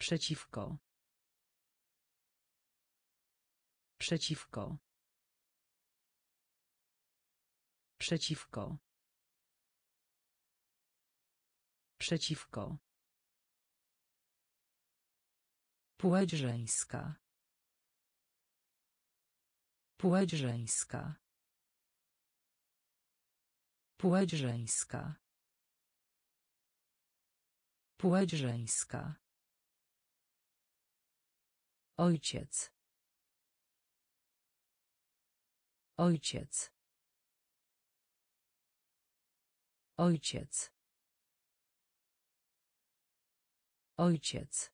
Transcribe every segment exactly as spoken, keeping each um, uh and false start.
Przeciwko. Przeciwko. Przeciwko. Przeciwko. Płeć żeńska. Płeć żeńska. Płeć żeńska. Płeć żeńska. Ojciec. Ojciec. Ojciec. Ojciec.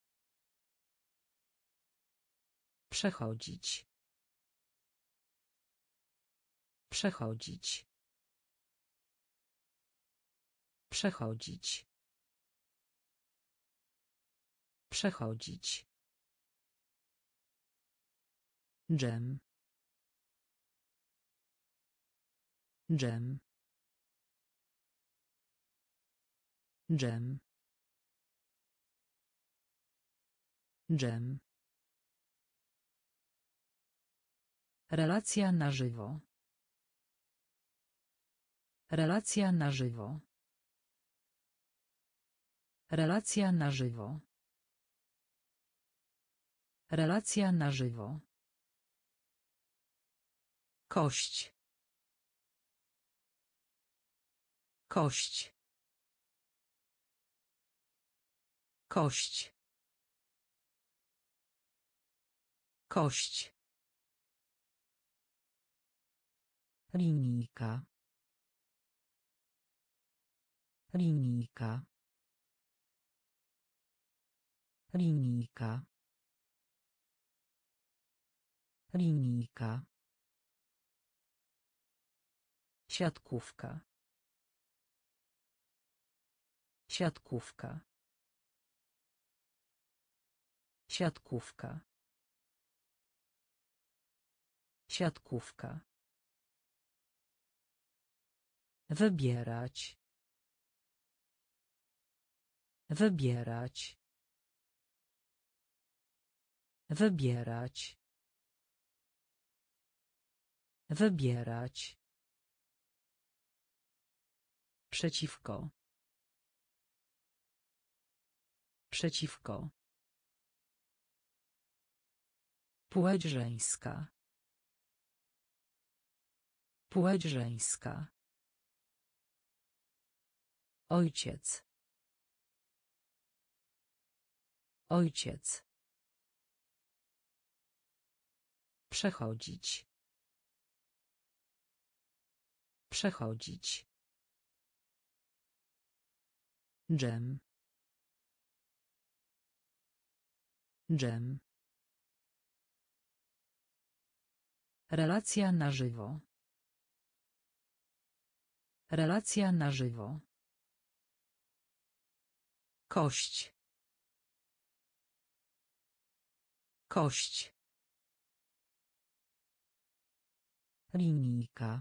Przechodzić. Przechodzić. Przechodzić. Przechodzić. Dżem. Dżem. Dżem. Dżem. Relacja na żywo. Relacja na żywo. Relacja na żywo. Relacja na żywo. Kość. Kość. Kość. Kość. Linijka. Linijka. Linijka. Linijka. Siatkówka. Siatkówka. Siatkówka. Siatkówka. Wybierać. Wybierać. Wybierać. Wybierać. Przeciwko. Przeciwko. Płeć żeńska. Płeć żeńska. Ojciec. Ojciec. Przechodzić. Przechodzić. Dżem. Dżem. Relacja na żywo. Relacja na żywo. Kość. Kość. Linijka.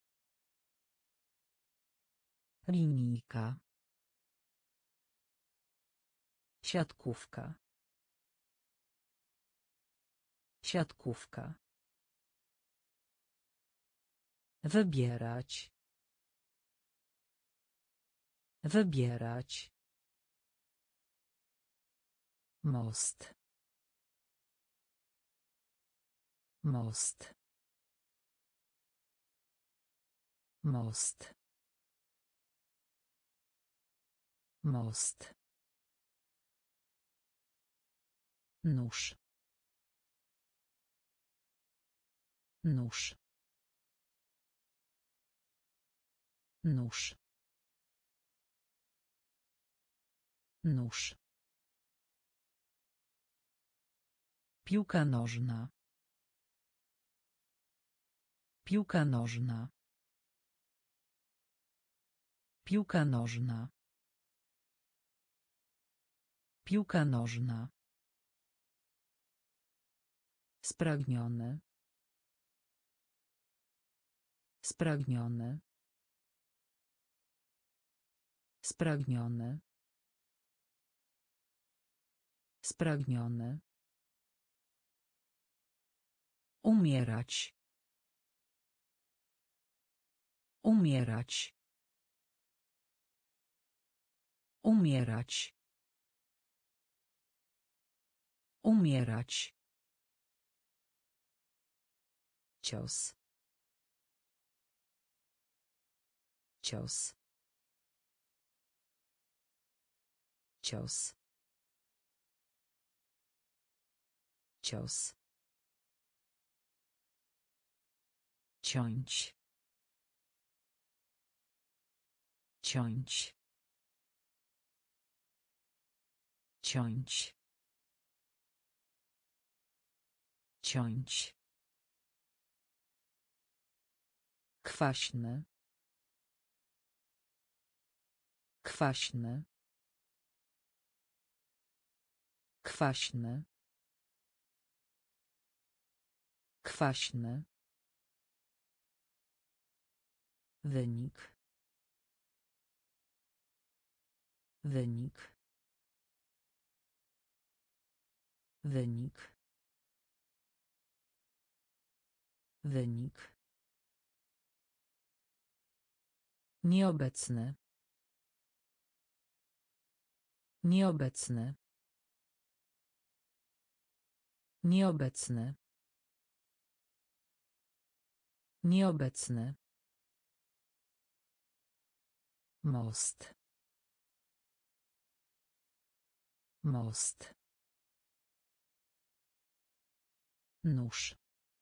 Linijka. Siatkówka. Siatkówka. Wybierać. Wybierać. Most. Most. Most. Most. Nóż. Nóż. Nóż. Nóż. Piłka nożna. Piłka nożna. Piłka nożna. Piłka nożna. Spragniony. Spragniony. Spragniony. Spragniony. Umierać. Umierać. Umierać. Umierać. Cios. Cios. Cios. Cios. Ciąć. Ciąć. Ciąć. Ciąć. Kwaśny. Kwaśny. Kwaśny. Kwaśny. Wynik. Wynik. Wynik. Wynik. Nieobecny. Nieobecny. Nieobecny. Nieobecny. Most. Most. Nóż.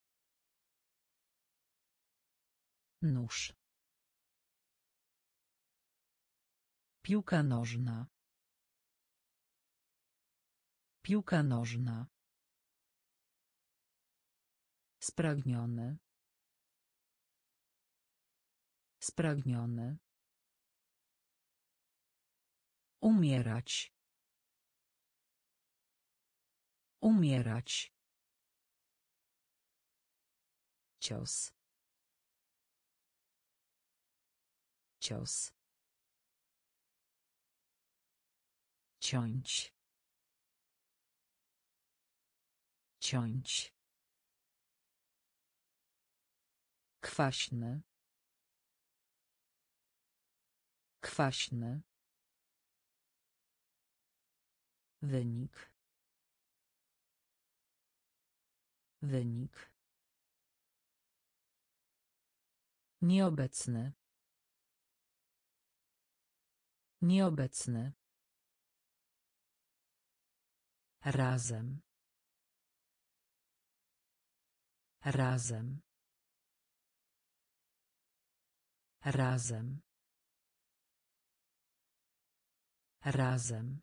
Nóż. Piłka nożna. Piłka nożna. Spragniony. Spragniony. Umierać. Umierać. Cios. Cios. Ciąć. Ciąć. Kwaśny. Kwaśny. Wynik. Wynik. Nieobecny. Nieobecny. Razem. Razem. Razem. Razem.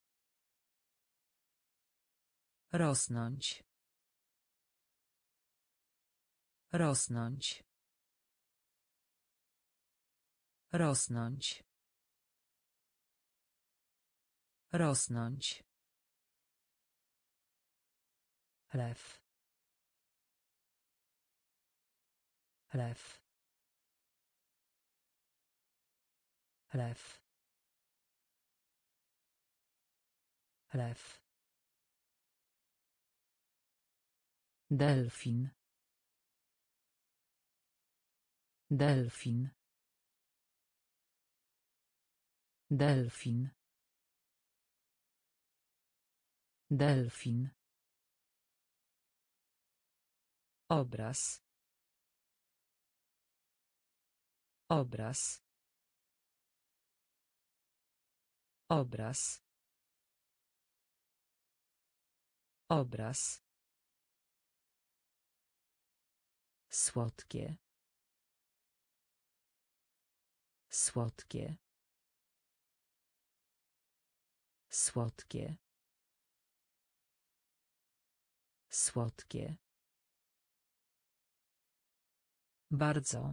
Rosnąć. Rosnąć. Rosnąć. Rosnąć. Lew. Lew. Lew. Lew. Delfin. Delfin. Delfin. Delfin. Obraz. Obraz. Obraz. Obraz. Słodkie. Słodkie. Słodkie. Słodkie. Bardzo.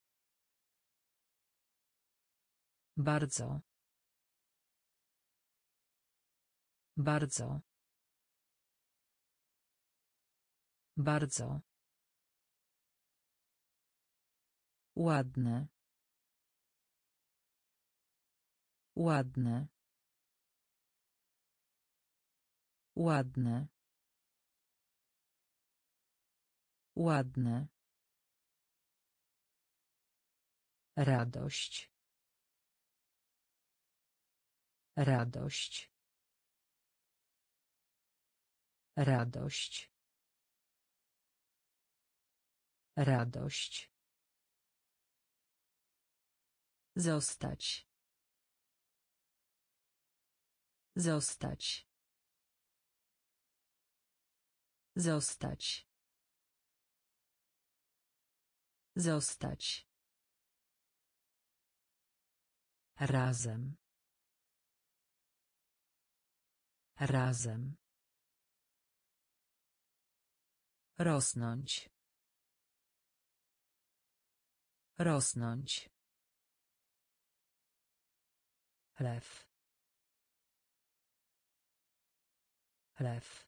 Bardzo. Bardzo. Bardzo. Ładne. Ładne. Ładne. Ładne. Radość. Radość. Radość. Radość. Zostać. Zostać. Zostać. Zostać. Razem. Razem. Rosnąć. Rosnąć. Lew. Lew.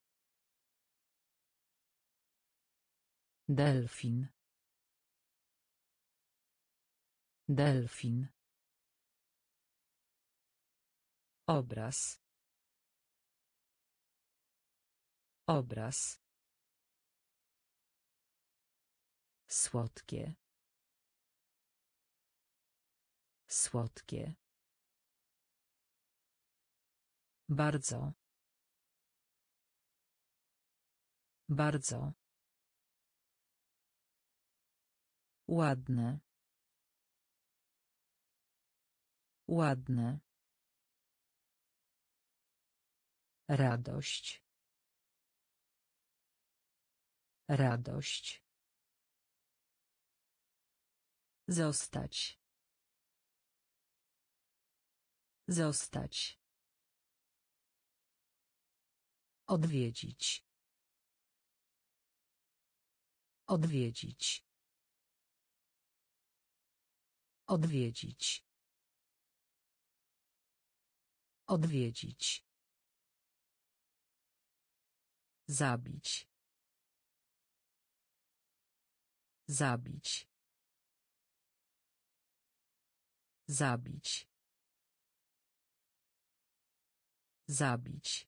Delfin. Delfin. Obraz. Obraz. Słodkie. Słodkie. Bardzo. Bardzo. Ładne. Ładne. Radość. Radość. Zostać. Zostać. Odwiedzić. Odwiedzić. Odwiedzić. Odwiedzić. Zabić. Zabić. Zabić. Zabić.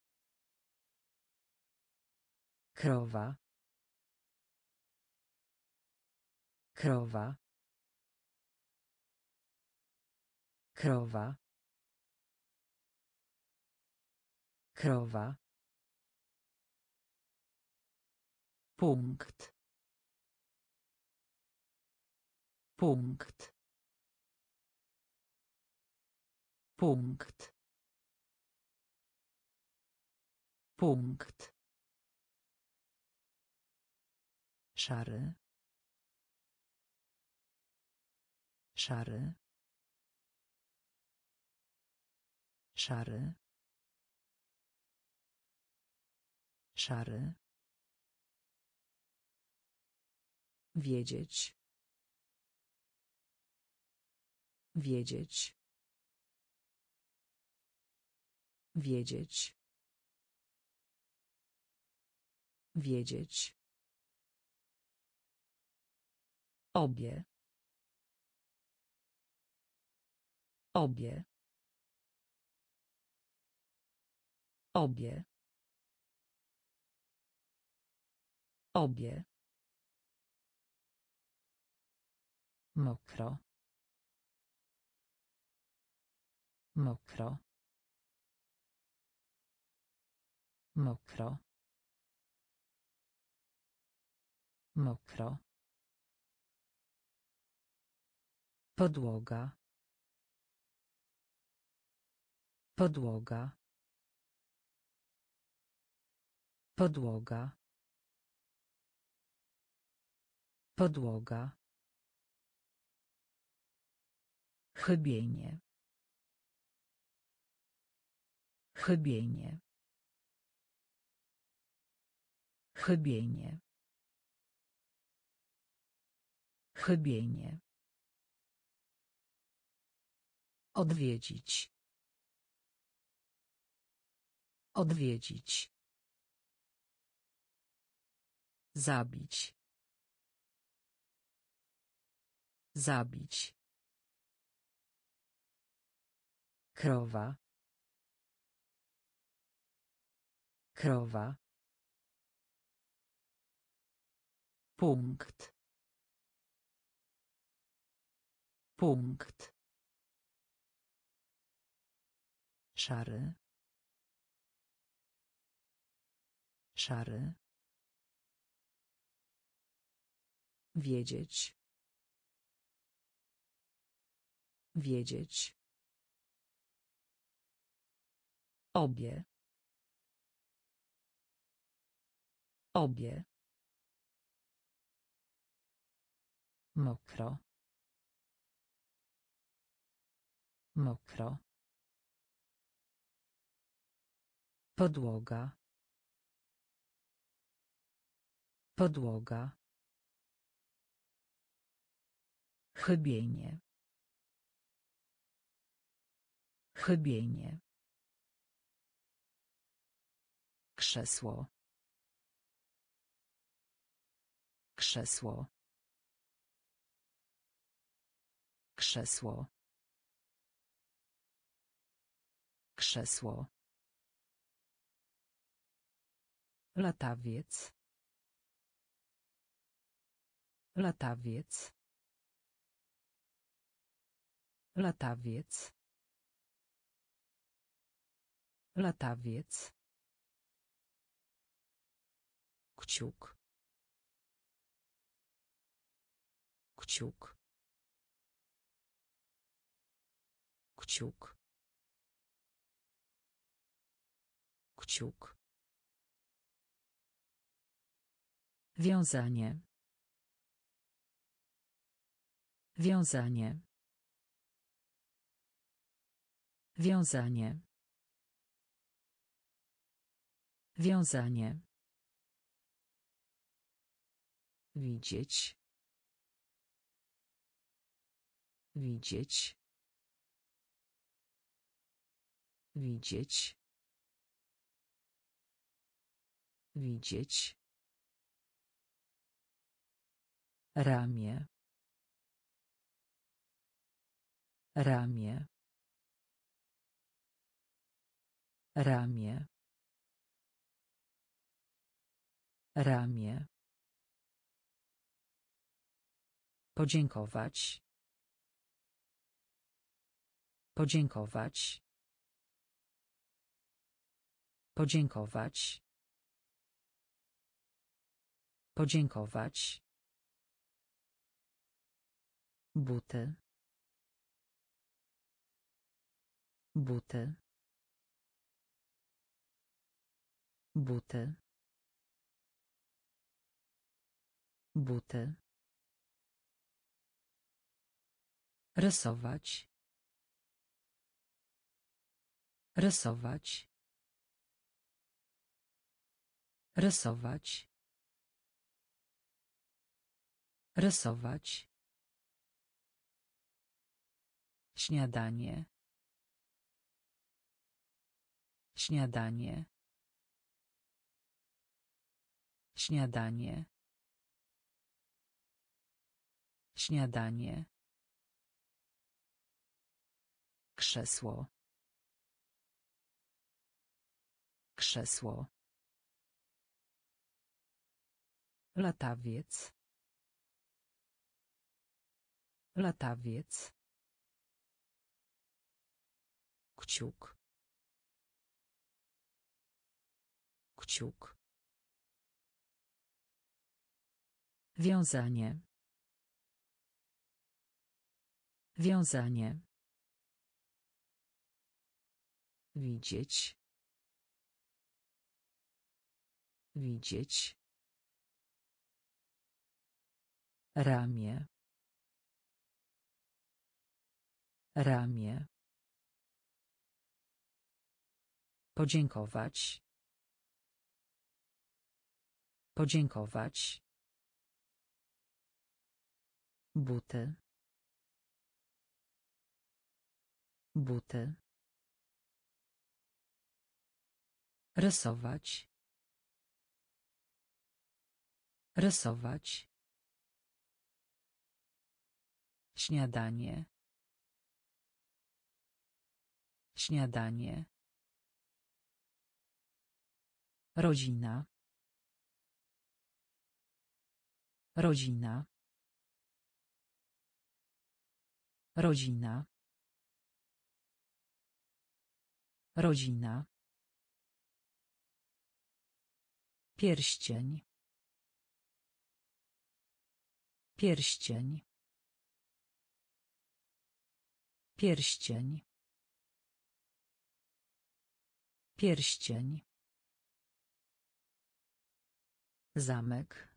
Krowa. Krowa. Krowa. Krowa. Punkt. Punkt. Punkt. Punkt. Szary. Szary. Szary. Szary. Wiedzieć. Wiedzieć. Wiedzieć. Wiedzieć. Obie. Obie. Obie. Obie. Mokro. Mokro. Mokro. Mokro. Podłoga. Podłoga. Podłoga. Podłoga. Chybienie. Chybienie. Chybienie. Chybienie. Odwiedzić. Odwiedzić. Zabić. Zabić. Krowa. Krowa. Punkt. Punkt. Szary. Szary. Wiedzieć. Wiedzieć. Obie. Obie. Mokro. Mokro. Podłoga. Podłoga. Chybienie. Chybienie. Krzesło. Krzesło. Krzesło. Krzesło. Latawiec. Latawiec. Latawiec. Latawiec. Kciuk. Kciuk. Kciuk. Kciuk. Wiązanie. Wiązanie. Wiązanie. Wiązanie. Widzieć. Widzieć. Widzieć. Widzieć. Ramię. Ramię. Ramię. Ramię. Podziękować. Podziękować. Podziękować. Podziękować. Buty. Buty. Buty. Buty. Rysować. Rysować. Rysować. Rysować. Śniadanie. Śniadanie. Śniadanie. Śniadanie. Krzesło. Krzesło. Latawiec. Latawiec. Kciuk. Kciuk. Wiązanie. Wiązanie. Widzieć. Widzieć. Ramię. Ramię. Podziękować. Podziękować. Buty. Buty. Rysować. Rysować. Śniadanie. Śniadanie. Rodzina. Rodzina. Rodzina. Rodzina. Pierścień. Pierścień. Pierścień. Pierścień. Zamek.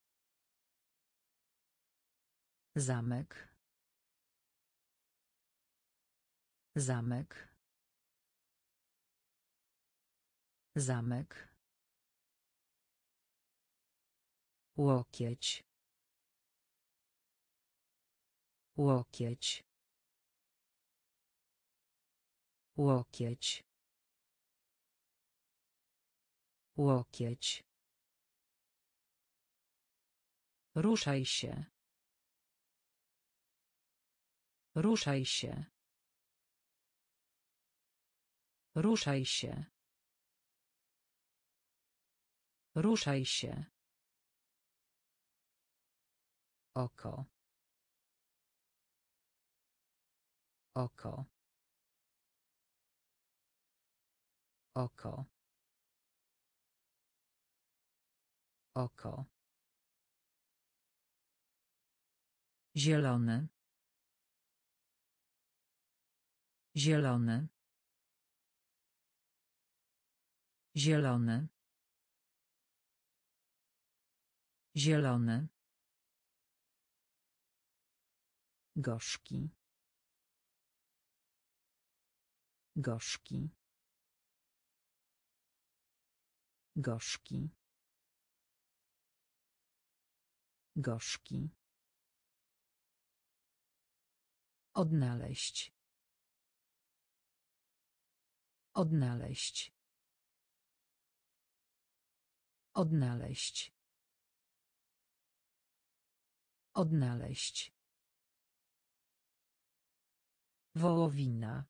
Zamek. Zamek. Zamek. Łokieć. Łokieć. Łokieć. Łokieć. Ruszaj się. Ruszaj się. Ruszaj się. Ruszaj się. Oko. Oko. Oko. Oko. Zielony. Zielony. Zielony. Zielony. Gorzki. Gorzki. Gorzki. Gorzki. Odnaleźć. Odnaleźć. Odnaleźć. Odnaleźć. Wołowina.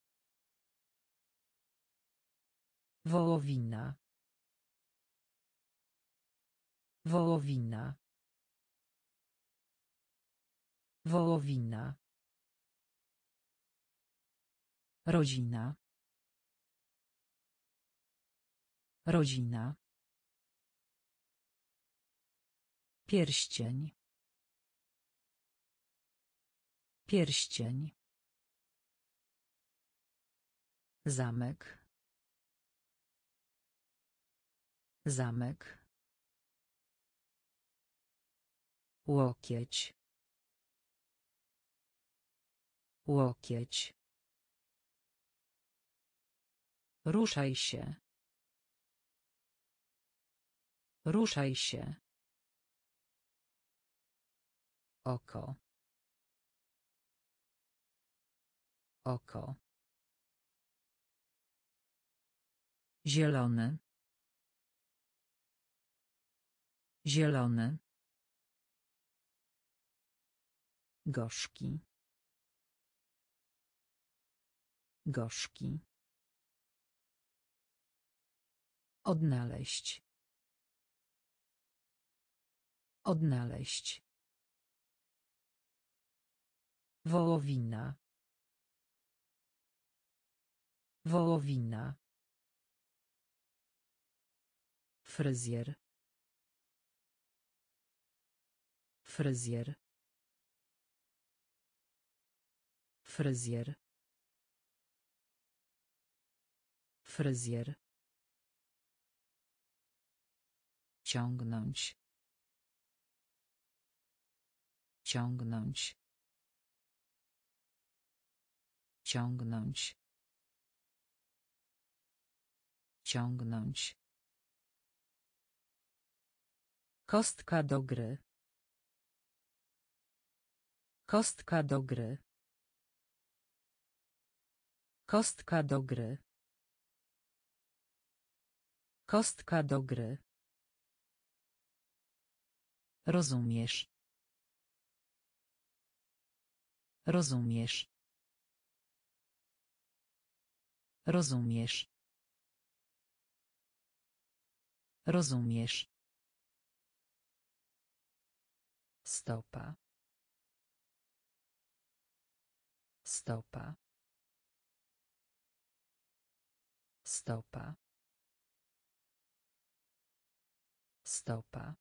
Wołowina. Wołowina. Wołowina. Rodzina. Rodzina. Pierścień. Pierścień. Zamek. Zamek. Łokieć. Łokieć. Ruszaj się. Ruszaj się. Oko. Oko. Zielony. Zielony. Gorzki. Gorzki. Odnaleźć. Odnaleźć. Wołowina. Wołowina. Fryzjer. Fryzjer. Fryzjer. Fryzjer. Ciągnąć. Ciągnąć. Ciągnąć. Ciągnąć. Kostka do gry. Kostka do gry. Kostka do gry. Kostka do gry. Rozumiesz. Rozumiesz. Rozumiesz. Rozumiesz. Stopa. Stopa. Stopa. Stopa.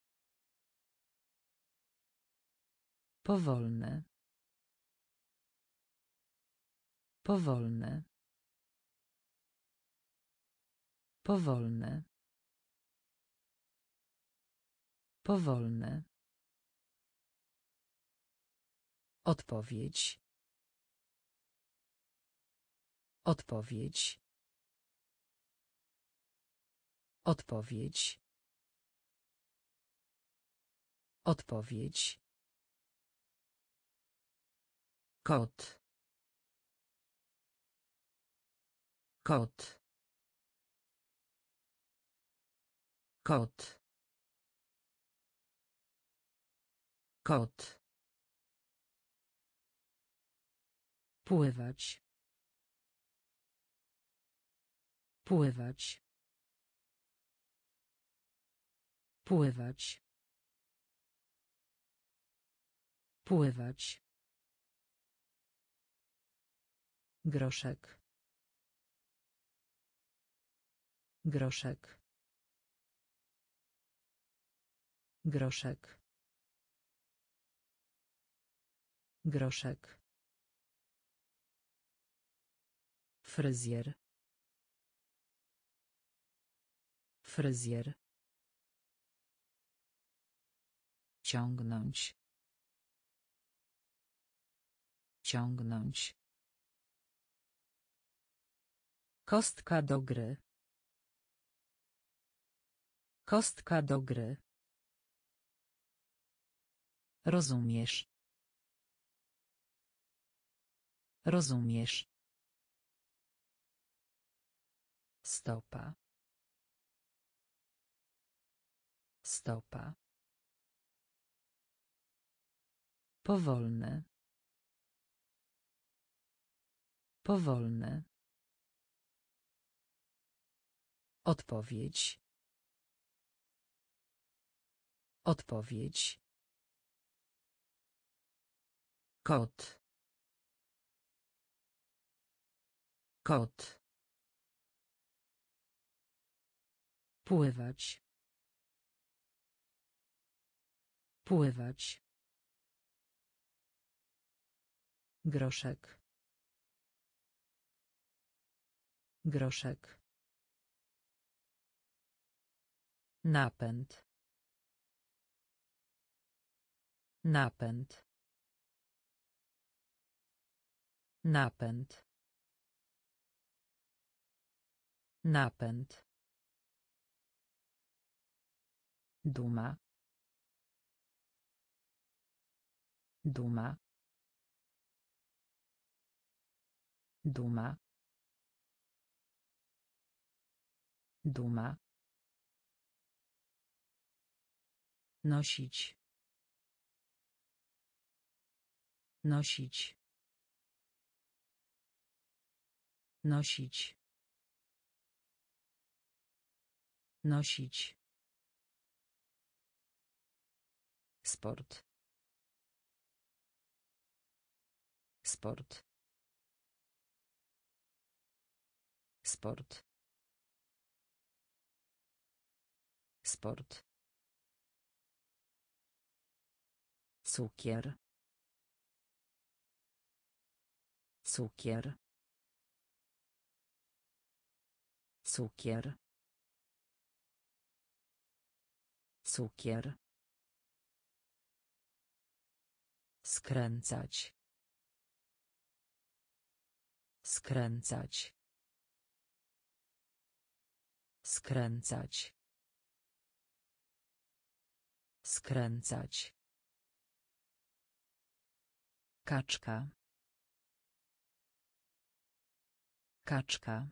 Powolne. Powolne. Powolne. Powolne. Odpowiedź. Odpowiedź. Odpowiedź. Odpowiedź. Kot. Kot. Kot. Kot. Pływać. Pływać. Pływać. Pływać. Groszek. Groszek. Groszek. Groszek. Fryzjer. Fryzjer. Ciągnąć. Ciągnąć. Kostka do gry. Kostka do gry. Rozumiesz. Rozumiesz. Stopa. Stopa. Powolne. Powolne. Odpowiedź. Odpowiedź. Kot. Kot. Pływać. Pływać. Groszek. Groszek. Napęd. Napęd. Napęd. Napęd. Duma. Duma. Duma. Duma. Nosić. Nosić. Nosić. Nosić. Sport. Sport. Sport. Sport. Cukier. Cukier. Cukier. Cukier. Skręcać. Skręcać. Skręcać. Skręcać. Kaczka. Kaczka.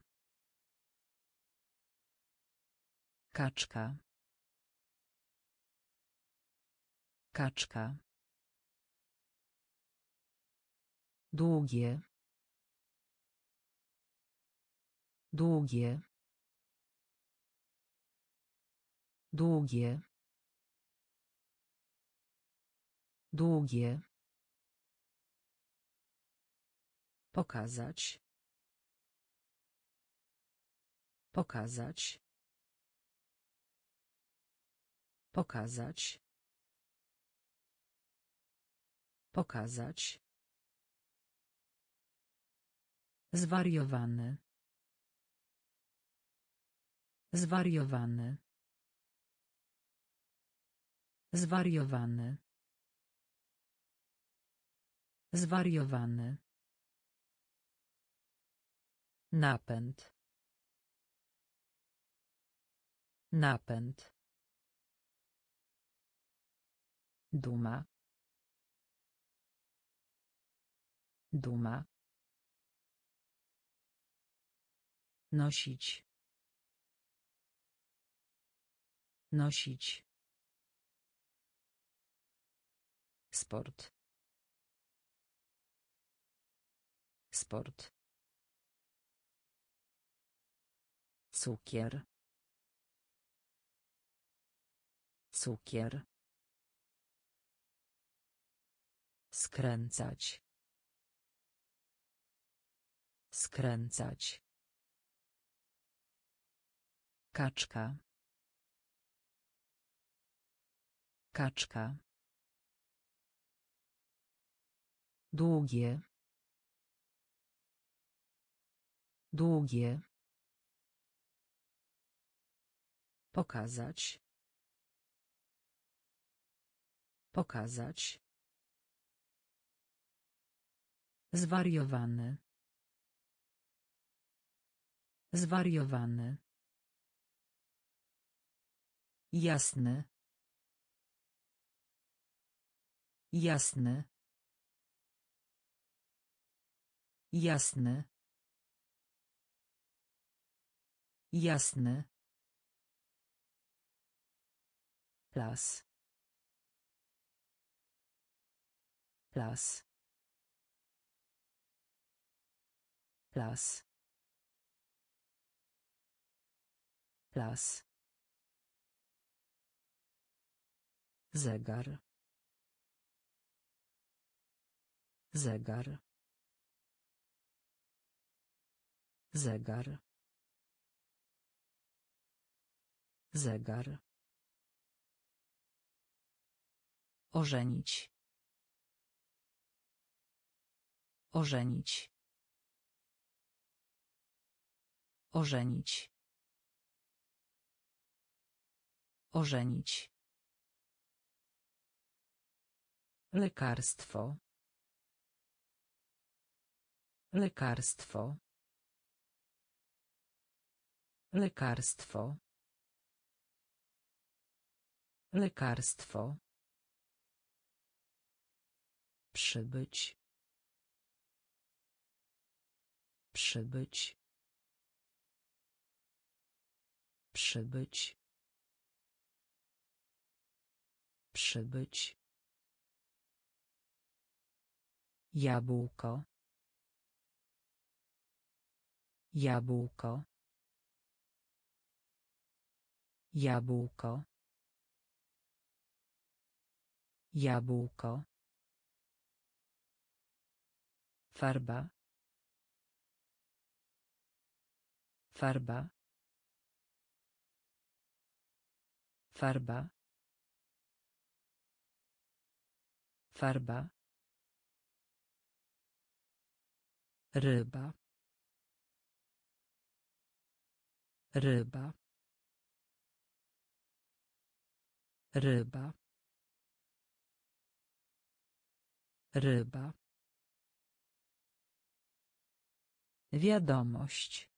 Kaczka. Kaczka. Długie. Długie. Długie. Długie. Pokazać. Pokazać. Pokazać. Pokazać. Zwariowany. Zwariowany. Zwariowany. Zwariowany. Napęd. Napęd. Duma. Duma. Nosić. Nosić. Sport. Sport. Cukier. Cukier. Skręcać. Skręcać. Kaczka. Kaczka. Długie. Długie. Pokazać. Pokazać. Zwariowany. Zwariowany. Jasny. Jasny. Jasny. Jasny. Las. Las. Las. Las. Zegar. Zegar. Zegar. Zegar. Ożenić. Ożenić. Ożenić. Ożenić. Lekarstwo. Lekarstwo. Lekarstwo. Lekarstwo. Przybyć. Przybyć. Przybyć. Przybyć. Jabłko. Jabłko. Jabłko. Jabłko. Farba. Farba. Farba. Farba. Ryba. Ryba. Ryba. Ryba. Wiadomość.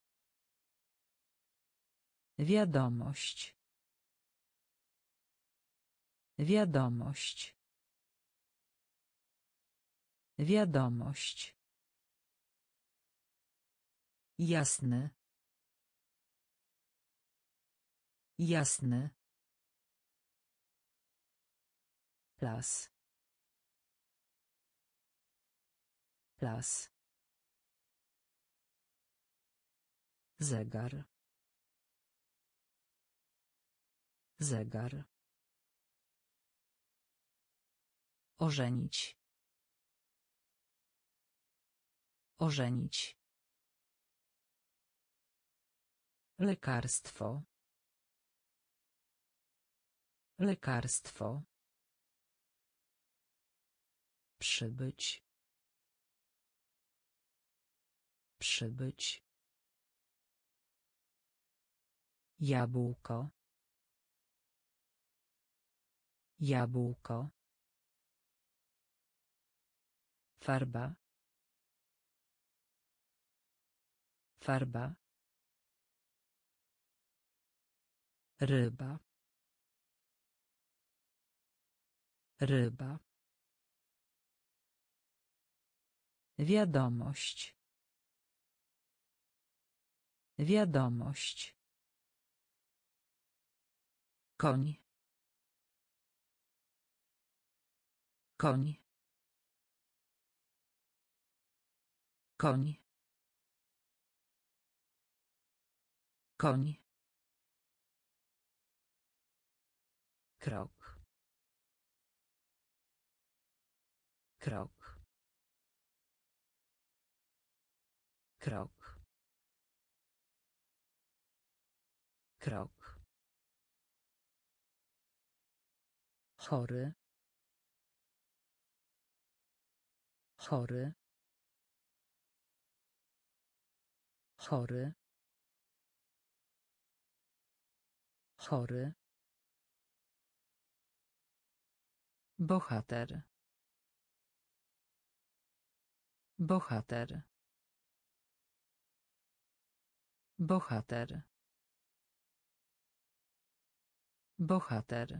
Wiadomość. Wiadomość. Wiadomość. Jasny. Jasny. Las. Las. Zegar. Zegar. Ożenić. Ożenić. Lekarstwo. Lekarstwo. Przybyć. Przybyć. Jabłko. Jabłko. Farba. Farba. Ryba. Ryba. Wiadomość. Wiadomość. Koń. Koń. Koń. Koń. Krok. Krok. Krok. Krok. Chory. Chory. Chory. Chory. Bohater. Bohater. Bohater. Bohater.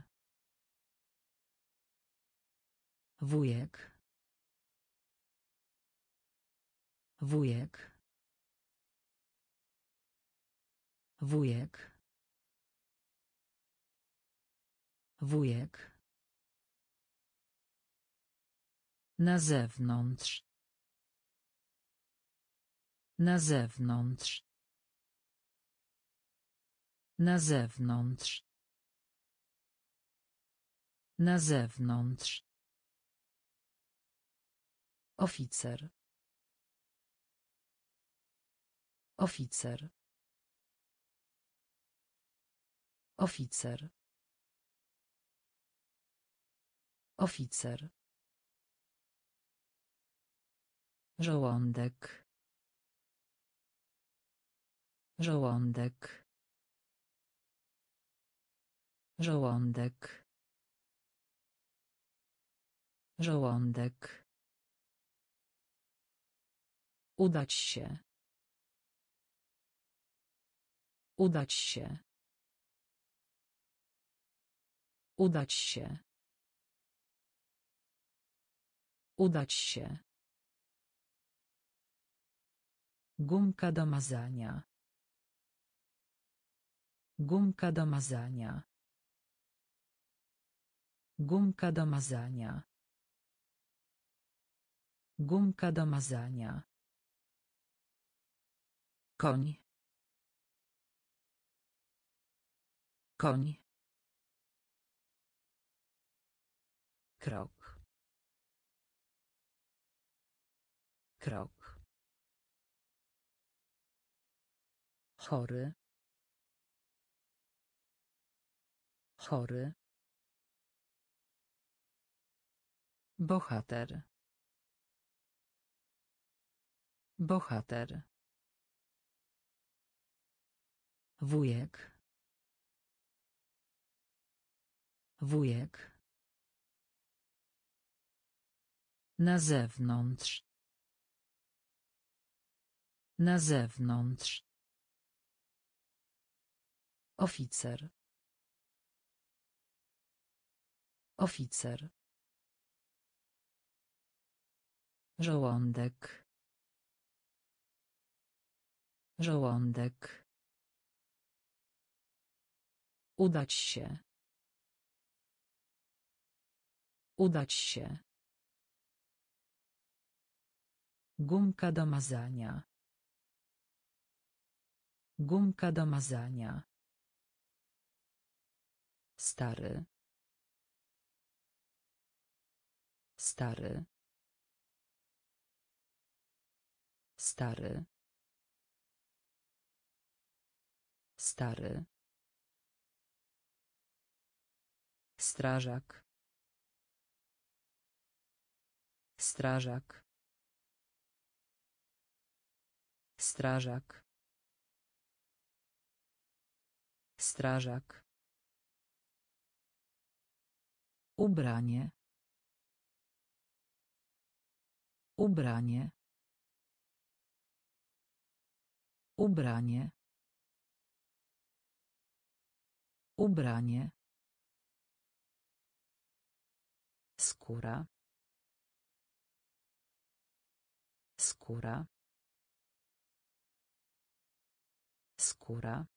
Wujek. Wujek. Wujek. Wujek. Na zewnątrz. Na zewnątrz. Na zewnątrz. Na zewnątrz. Oficer. Oficer. Oficer. Oficer. Żołądek. Żołądek. Żołądek. Żołądek. Udać się. Udać się. Udać się. Udać się. Gumka do mazania. Gumka do mazania. Gumka do mazania. Gumka do mazania. Koń. Koń. Krok. Krok. Chory. Chory. Bohater. Bohater. Wujek. Wujek. Na zewnątrz. Na zewnątrz. Oficer. Oficer. Żołądek. Żołądek. Udać się. Udać się. Gumka do mazania. Gumka do mazania. Stary. Stary. Stary. Stary. Strażak. Strażak. Strażak. Strażak. Ubranie. Ubranie. Ubranie. Ubranie. Skóra. Skóra. Skóra.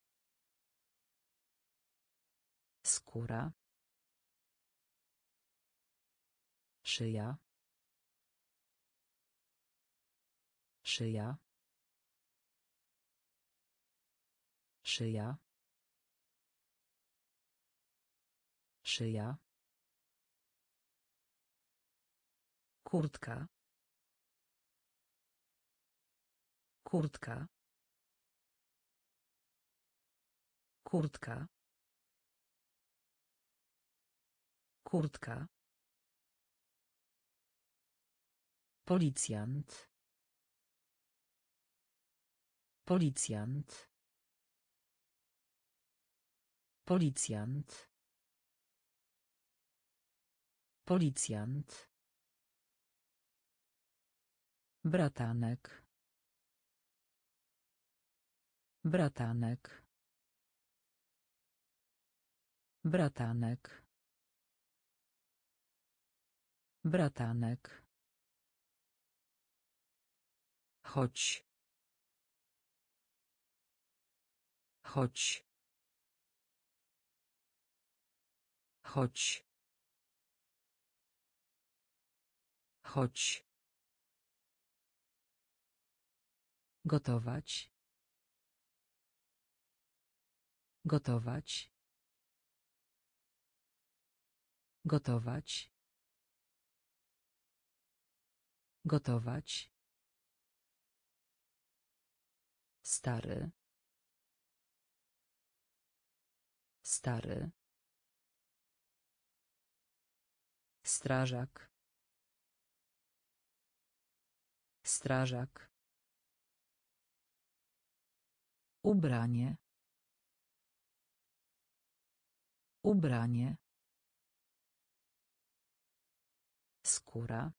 Skóra. Szyja. Szyja. Szyja. Szyja. Kurtka. Kurtka. Kurtka. Kurtka. Policjant. Policjant. Policjant. Policjant. Bratanek. Bratanek. Bratanek. Bratanek. Chodź. Chodź. Chodź. Chodź. Gotować. Gotować. Gotować. Gotować. Stary. Stary. Strażak. Strażak. Ubranie. Ubranie. Skóra.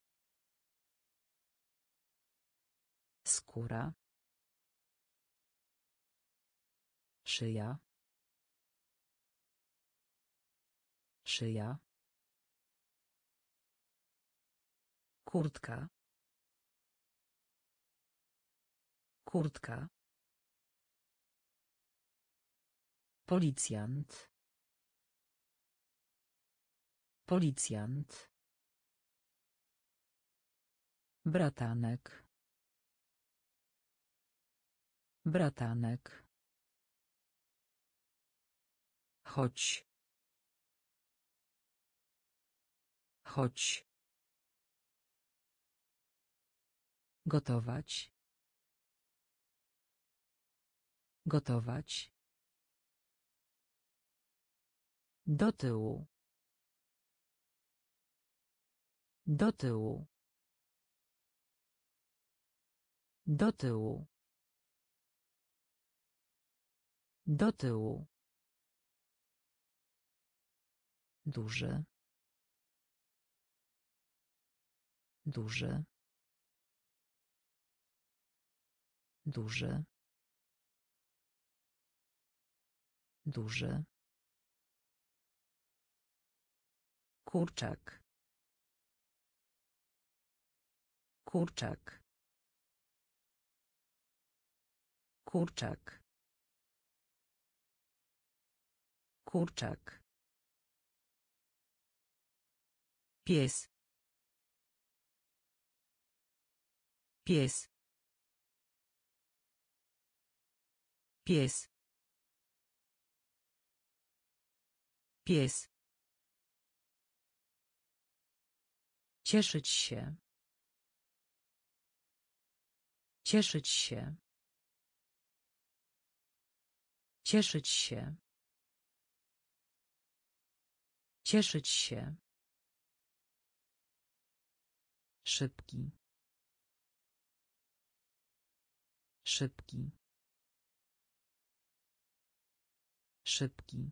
Skóra. Szyja. Szyja. Kurtka. Kurtka. Policjant. Policjant. Bratanek. Bratanek. Chodź. Chodź. Gotować. Gotować. Do tyłu. Do tyłu. Do tyłu. Do tyłu. Duży. Duży. Duży. Duży. Kurczak. Kurczak. Kurczak. Kurczak. Pies. Pies. Pies. Pies. Cieszyć się. Cieszyć się. Cieszyć się. Cieszyć się. Szybki. Szybki. Szybki.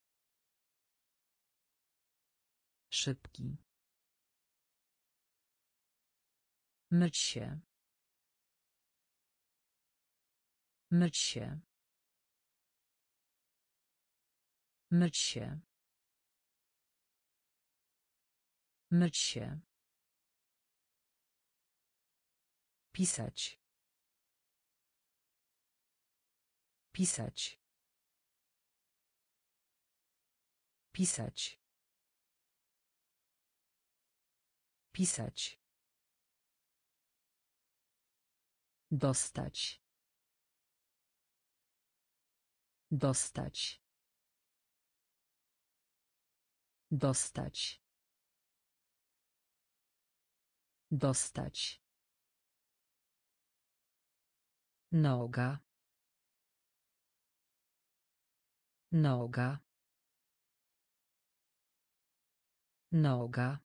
Szybki. Myć się. Myć się. Myć się. Myć się. Pisać. Pisać. Pisać. Pisać. Dostać. Dostać. Dostać. Dostać. Noga. Noga. Noga.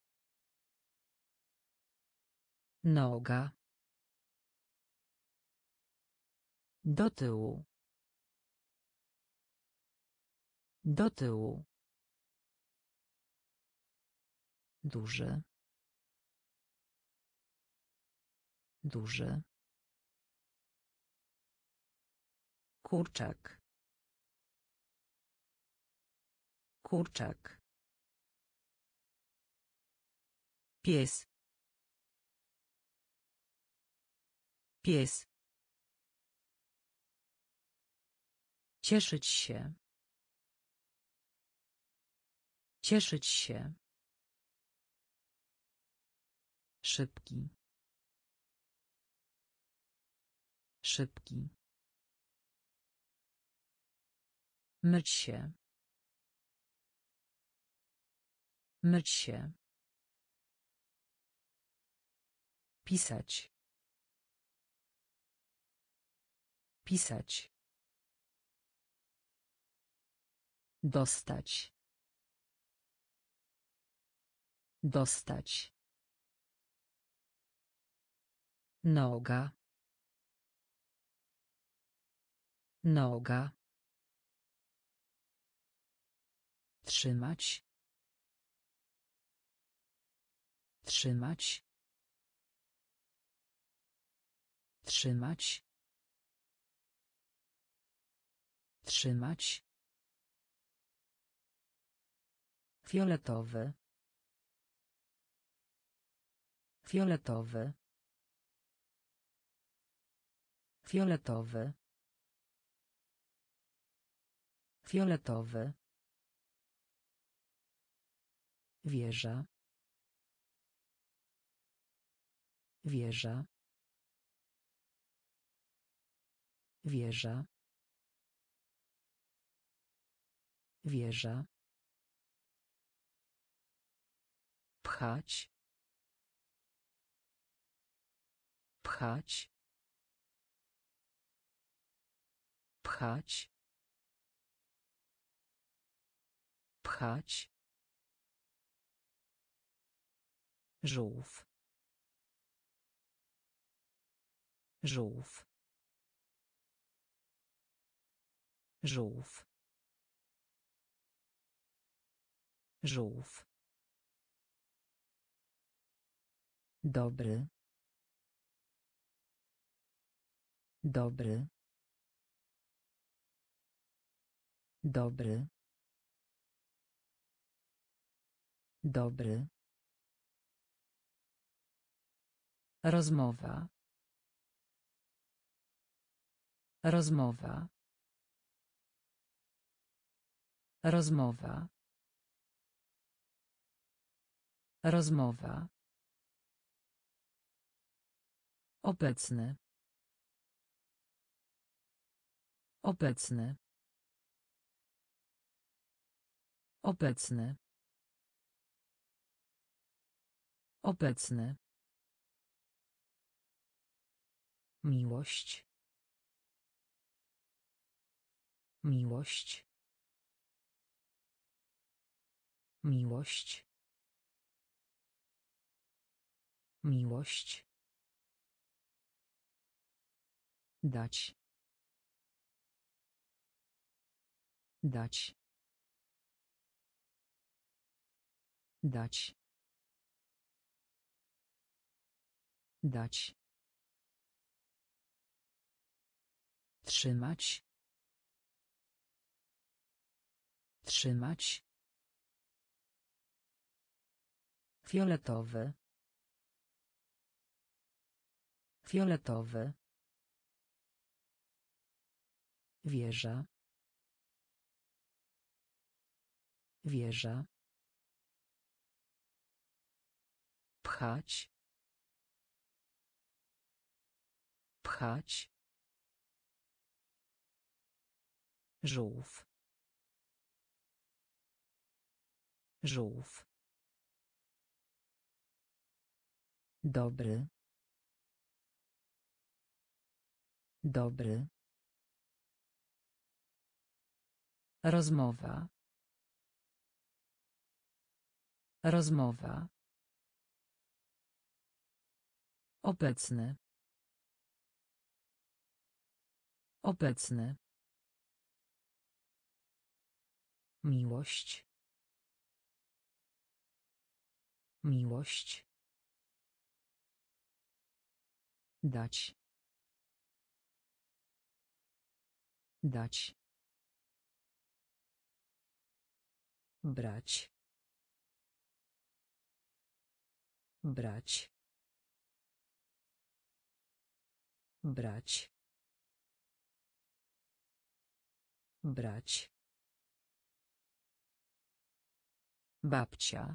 Noga. Do tyłu. Do tyłu. Duży. Duży. Kurczak. Kurczak. Pies. Pies. Cieszyć się. Cieszyć się. Szybki. Szybki. Myć się. Myć się. Pisać. Pisać. Dostać. Dostać. Noga. Noga. Trzymać. Trzymać. Trzymać. Trzymać. Fioletowy. Fioletowy. Fioletowy. Fioletowy. Wieża. Wieża. Wieża. Wieża. Pchać. Pchać. Pchać. Pchać. Żółw. Żółw. Żółw. Żółw. Dobry. Dobry. Dobry. Dobry. Rozmowa. Rozmowa. Rozmowa. Rozmowa. Obecny. Obecny. Obecny. Obecny. Miłość. Miłość. Miłość. Miłość. Dać. Dać. Dać. Dać. Trzymać. Trzymać. Fioletowy. Fioletowy. Wieża. Wieża. Pchać. Pchać. Żółw. Żółw. Dobry. Dobry. Rozmowa. Rozmowa. Obecny. Obecny. Miłość. Miłość. Dać. Dać. Brać. Brać. Brać. Brać. Babcia.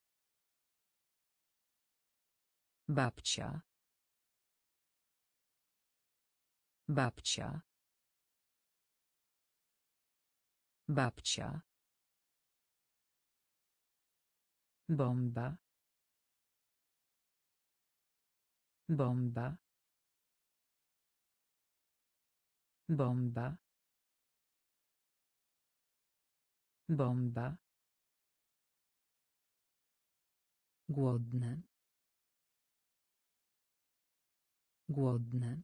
Babcia. Babcia. Babcia. Bomba. Bomba. Bomba. Bomba. Głodny. Głodny.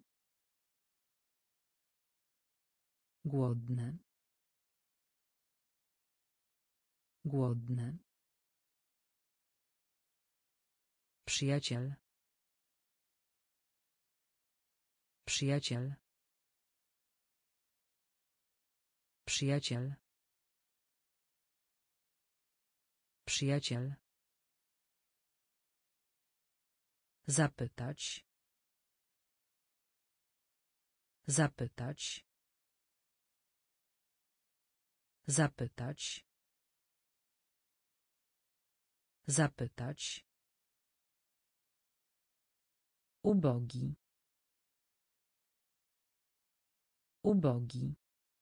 Głodny. Głodny. Przyjaciel. Przyjaciel. Przyjaciel. Przyjaciel. Zapytać. Zapytać. Zapytać. Zapytać. Ubogi. Ubogi.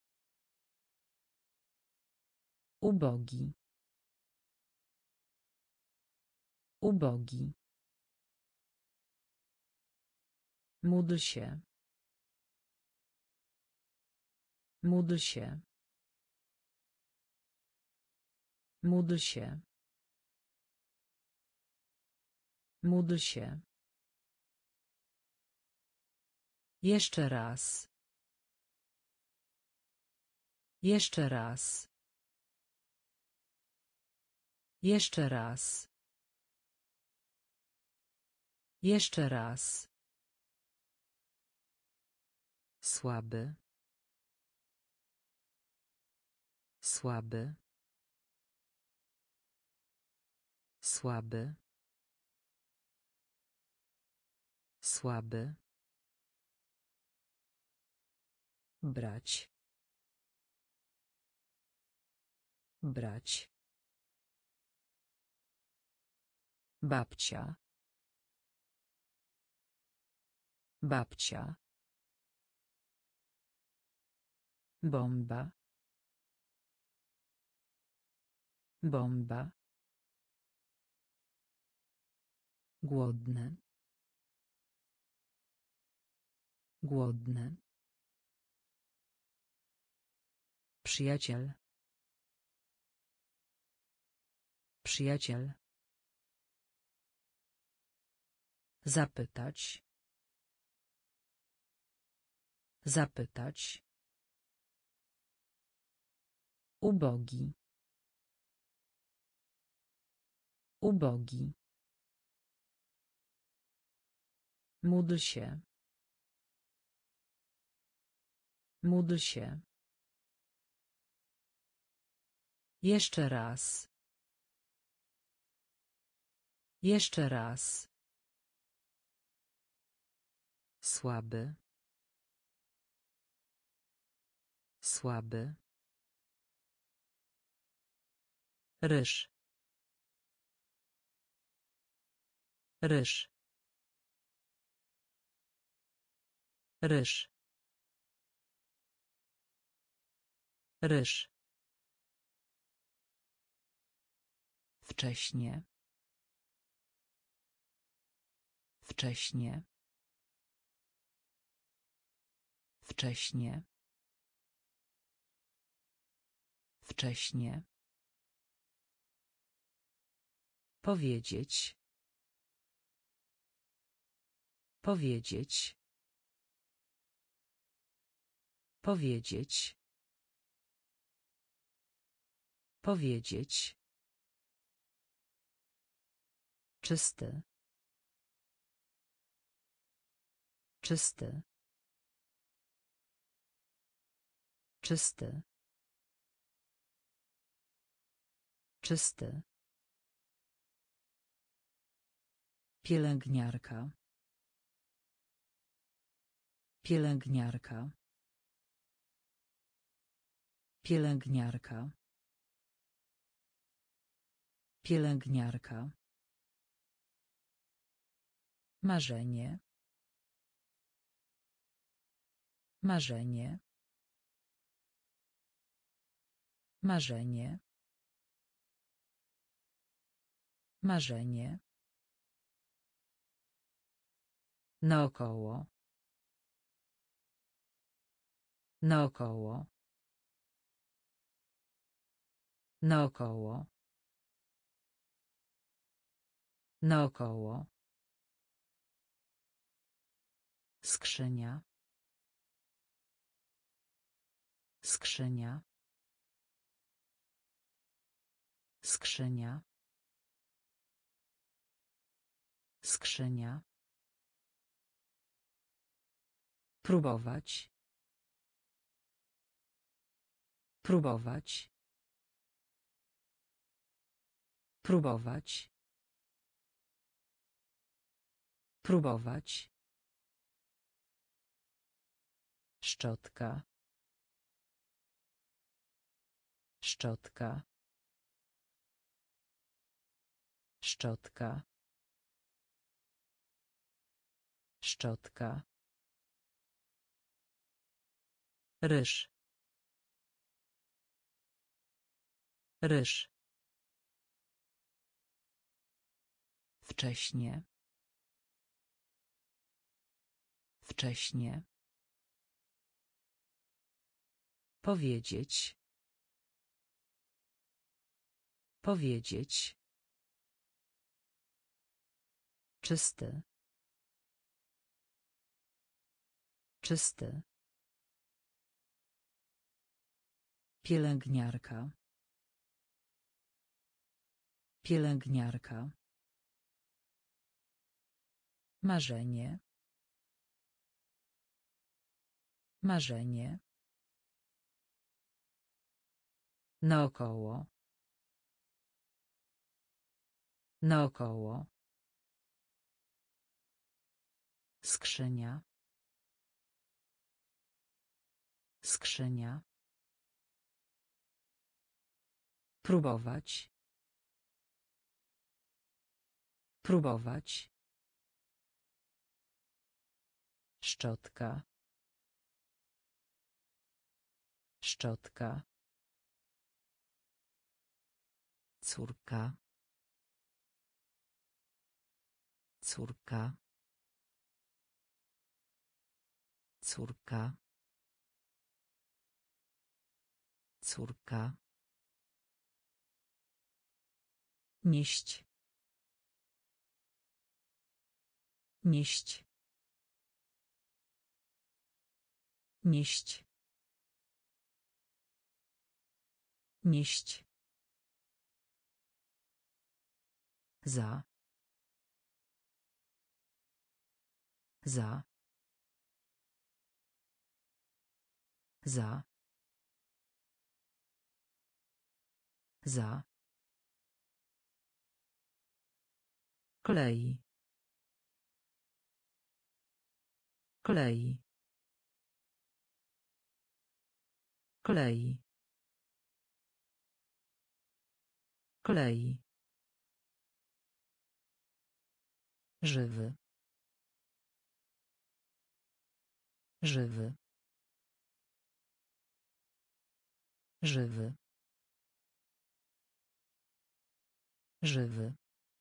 Ubogi. Ubogi. Módl się. Módl się. Módl się. Módl się. Jeszcze raz. Jeszcze raz. Jeszcze raz. Jeszcze raz. Słaby. Słaby. Słaby. Słaby. Brać. Brać. Babcia. Babcia. Bomba. Bomba. Głodny. Głodny. Przyjaciel. Przyjaciel. Zapytać. Zapytać. Ubogi. Ubogi. Módl się. Módl się. Jeszcze raz. Jeszcze raz. Słaby. Słaby. Ryż. Ryż. Ryż. Ryż. Wcześnie. Wcześnie. Wcześnie. Wcześnie. Powiedzieć. Powiedzieć. Powiedzieć. Powiedzieć. Czysty. Czysty. Czysty. Czysty. Pielęgniarka. Pielęgniarka. Pielęgniarka. Pielęgniarka. Marzenie. Marzenie. Marzenie. Marzenie. Naokoło. Naokoło. Naokoło. Naokoło. Skrzynia. Skrzynia. Skrzynia. Skrzynia. Próbować. Próbować. Próbować. Próbować. Szczotka. Szczotka. Szczotka. Szczotka. Ryż. Ryż. Wcześnie. Wcześnie. Powiedzieć. Powiedzieć. Czysty. Czysty. Pielęgniarka. Pielęgniarka. Marzenie. Marzenie. Naokoło. Naokoło. Skrzynia. Skrzynia. Próbować. Próbować. Szczotka. Szczotka. Córka. Córka. Córka. Córka. Nieść. Nieść. Nieść. Nieść. Za. Za. Za. Za. Klei. Klei. Klei. Klei. Żywy. Żywy. Żywy. Żywy.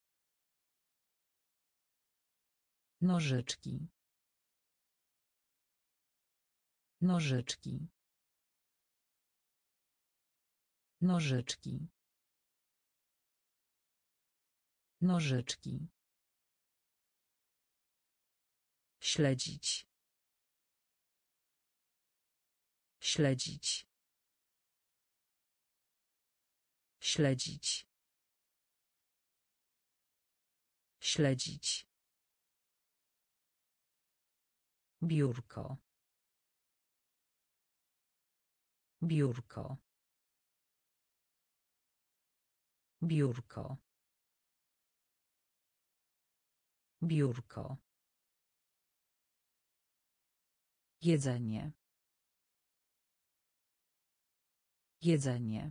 Nożyczki. Nożyczki. Nożyczki. Nożyczki. Śledzić. Śledzić. Śledzić. Śledzić. Biurko. Biurko. Biurko. Biurko. Jedzenie. Jedzenie.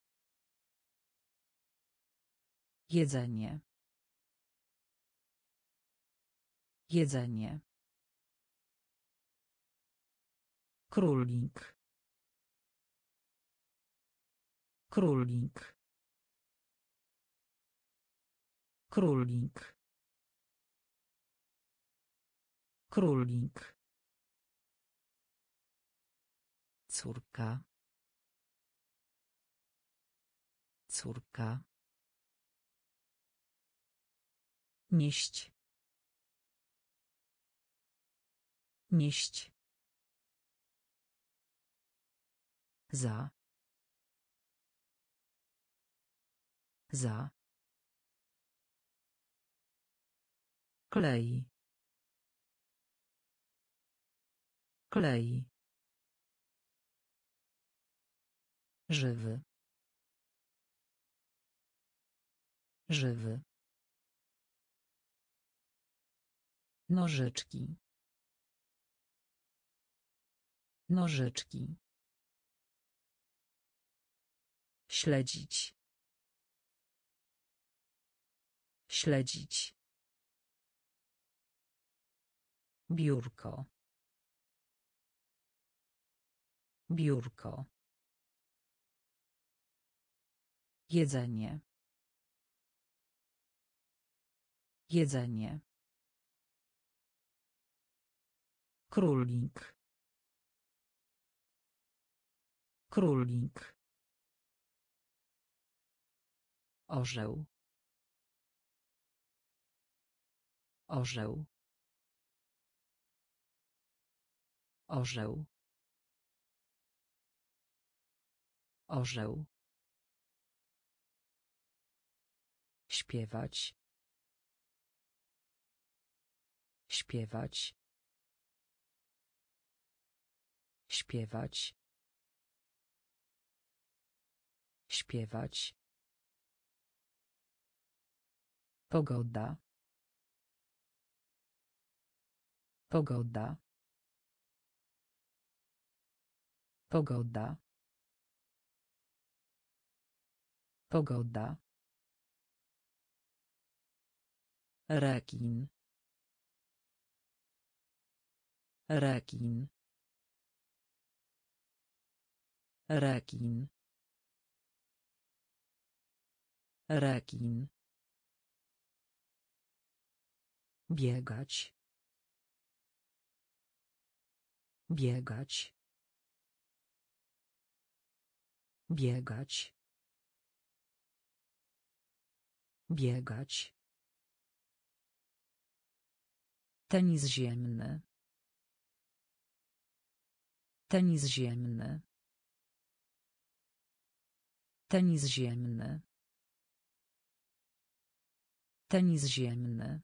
Jedzenie. Jedzenie. Królik. Królik. Królik. Królik. Córka. Córka. Nieść. Nieść. Za. Za. Klei. Klei. Żywy. Żywy. Nożyczki. Nożyczki. Śledzić. Śledzić. Biurko. Biurko. Jedzenie. Jedzenie. Królik. Królik. Orzeł. Orzeł. Orzeł. Orzeł. Śpiewać. Śpiewać. Śpiewać. Śpiewać. Pogoda. Pogoda. Pogoda. Pogoda. Rekin. Rekin. Rekin. Rekin. Biegać. Biegać. Biegać. Biegać. Tenis ziemny. Tenis ziemny. Tenis ziemny. Tenis ziemny.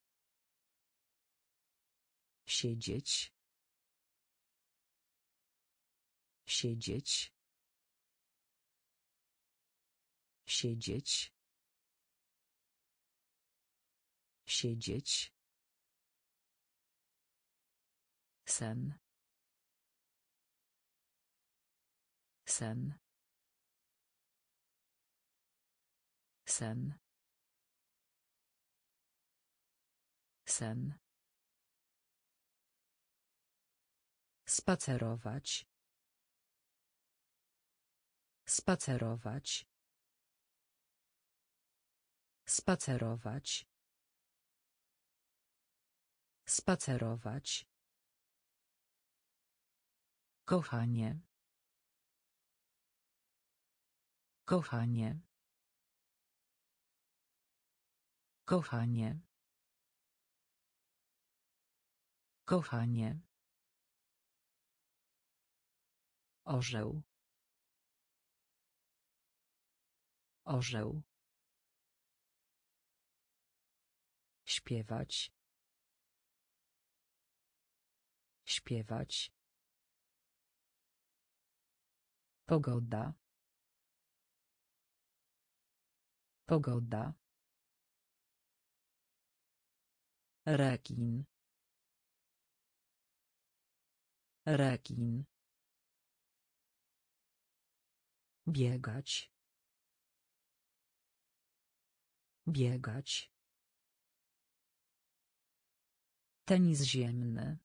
Siedzieć. Siedzieć. Siedzieć. Siedzieć. Sen. Sen. Sen. Sen. Spacerować. Spacerować. Spacerować. Spacerować. Kochanie. Kochanie. Kochanie. Kochanie. Orzeł. Orzeł. Śpiewać. Śpiewać. Pogoda. Pogoda. Rekin. Rekin. Biegać. Biegać. Tenis ziemny.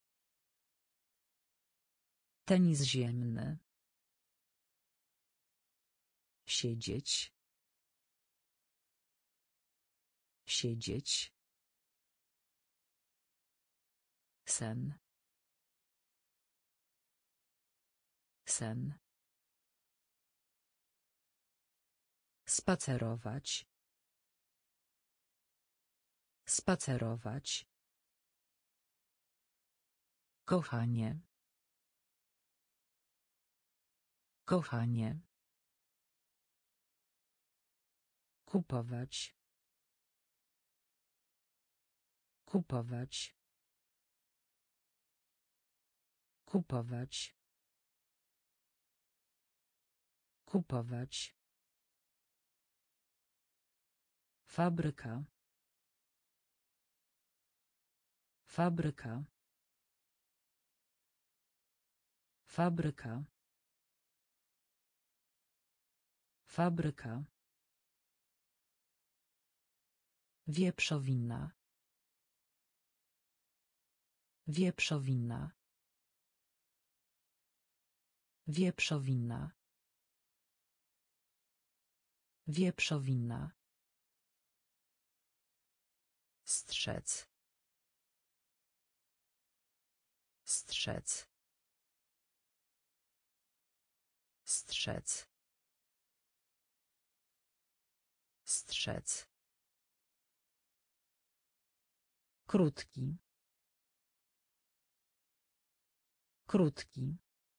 Tenis ziemny. Siedzieć. Siedzieć. Sen. Sen. Spacerować. Spacerować. Kochanie. Kochanie. Kupować. Kupować. Kupować. Kupować. Fabryka. Fabryka. Fabryka. Fabryka. Wieprzowina. Wieprzowina. Wieprzowina. Wieprzowina. Strzec. Strzec. Strzec. Strzec. Krótki. Krótki.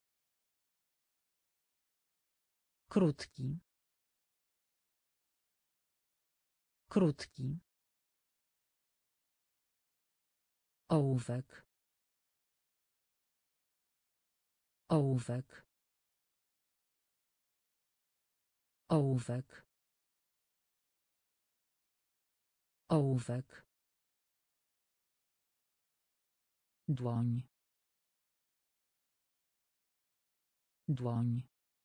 Krótki. Krótki. Ołówek. Ołówek. Ołówek. Ołówek. Dłoń. Dłoń.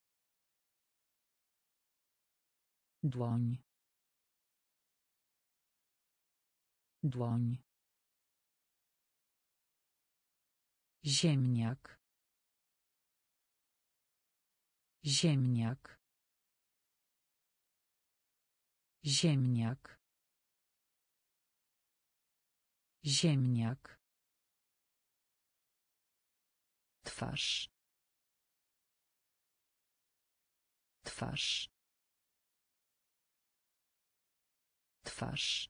Dłoń. Dłoń. Ziemniak. Ziemniak. Ziemniak. Ziemniak. Twarz. Twarz. Twarz.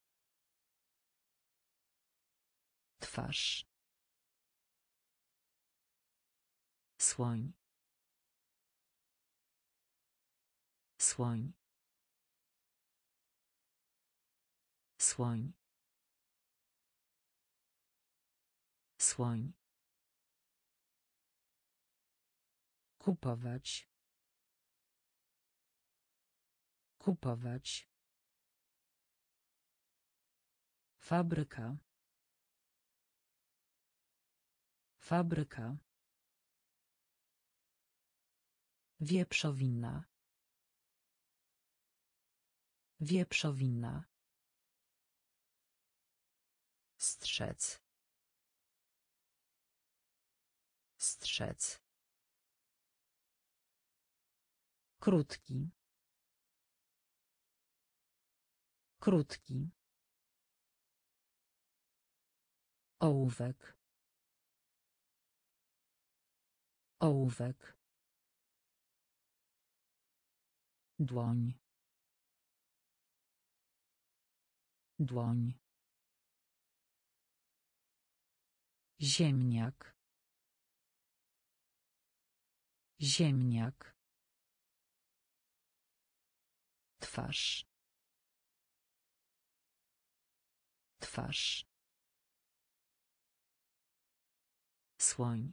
Twarz. Słoń. Słoń. Słoń. Słoń. Kupować. Kupować. Fabryka. Fabryka. Wieprzowina. Wieprzowina. Strzec. Strzec. Krótki. Krótki. Ołówek. Ołówek. Dłoń. Dłoń. Ziemniak. Ziemniak. Twarz. Twarz. Słoń.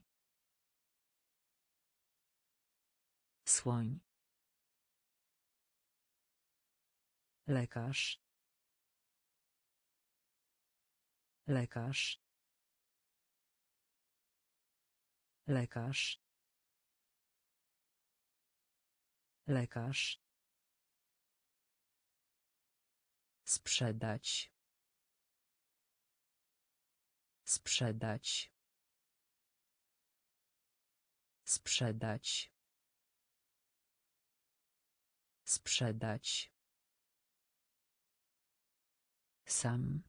Słoń. Lekarz. Lekarz. Lekarz. Lekarz. Sprzedać. Sprzedać. Sprzedać. Sprzedać. Sam.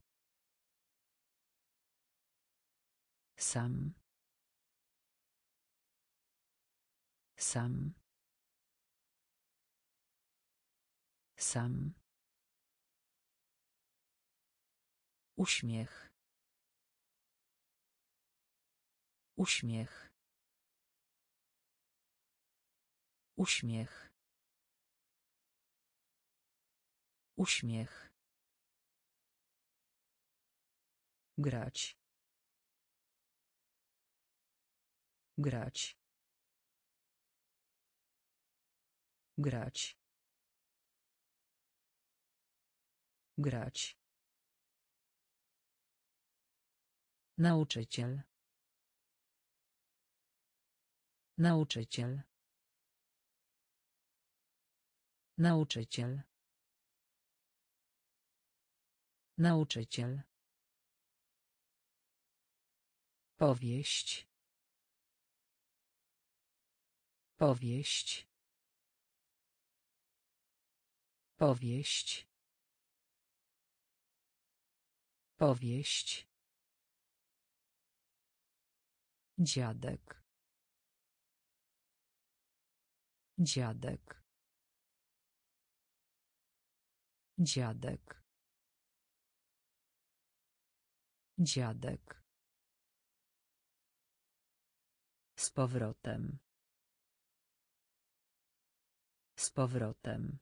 Sam. Sam. Sam. Uśmiech. Uśmiech. Uśmiech. Uśmiech. Grać. Grać. Grać. Grać. Nauczyciel. Nauczyciel. Nauczyciel. Nauczyciel. Powieść. Powieść. Powieść. Powieść. Dziadek. Dziadek. Dziadek. Dziadek. Z powrotem. Z powrotem.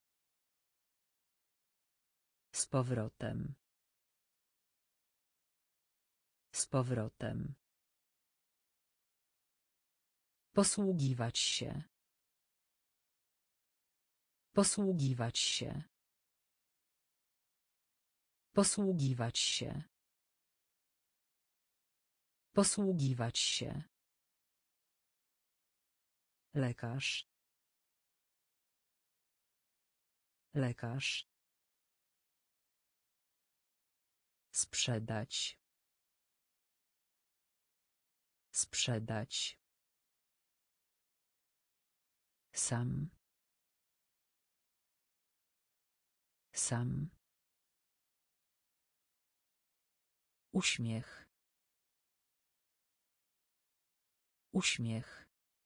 Z powrotem. Z powrotem. Posługiwać się. Posługiwać się. Posługiwać się. Posługiwać się. Lekarz. Lekarz. Sprzedać. Sprzedać. Sam. Sam. Uśmiech. Uśmiech.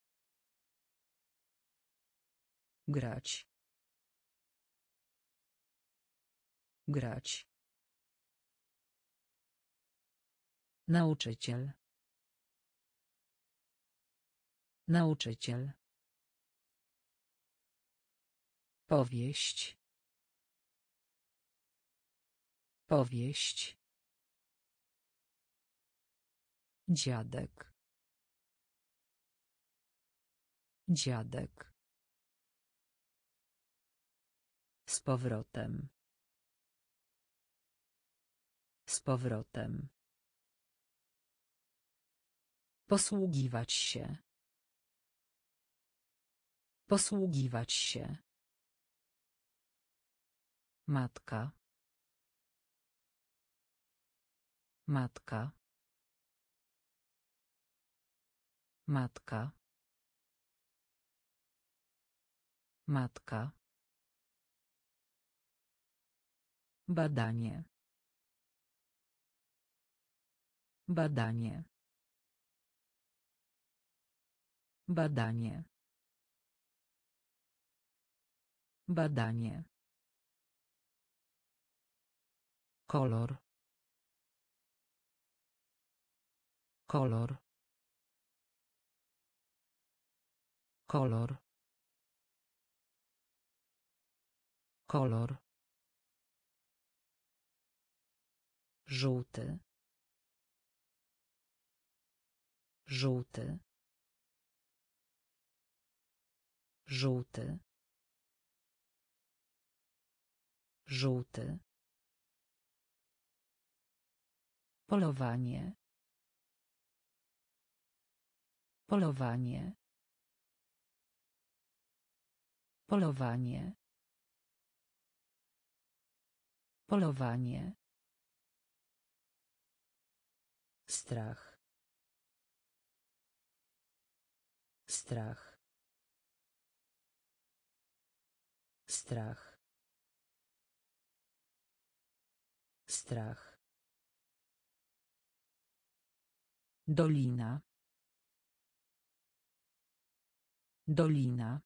Grać. Grać. Nauczyciel. Nauczyciel. Powieść. Powieść. Dziadek. Dziadek. Z powrotem. Z powrotem. Posługiwać się. Posługiwać się. Matka. Matka. Matka. Matka. Badanie. Badanie. Badanie. Badanie. Kolor. Kolor. Kolor. Kolor. Żółty. Żółty. Żółty. Żółty. Polowanie. Polowanie. Polowanie. Polowanie. Strach. Strach. Strach. Strach. Dolina. Dolina.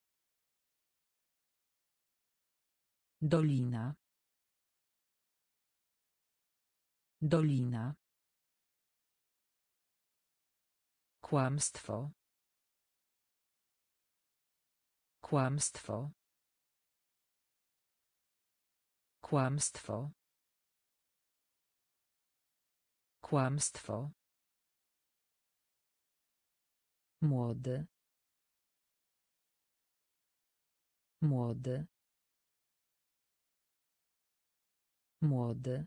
Dolina. Dolina. Kłamstwo. Kłamstwo. Kłamstwo. Kłamstwo. Młody. Młody. Młody.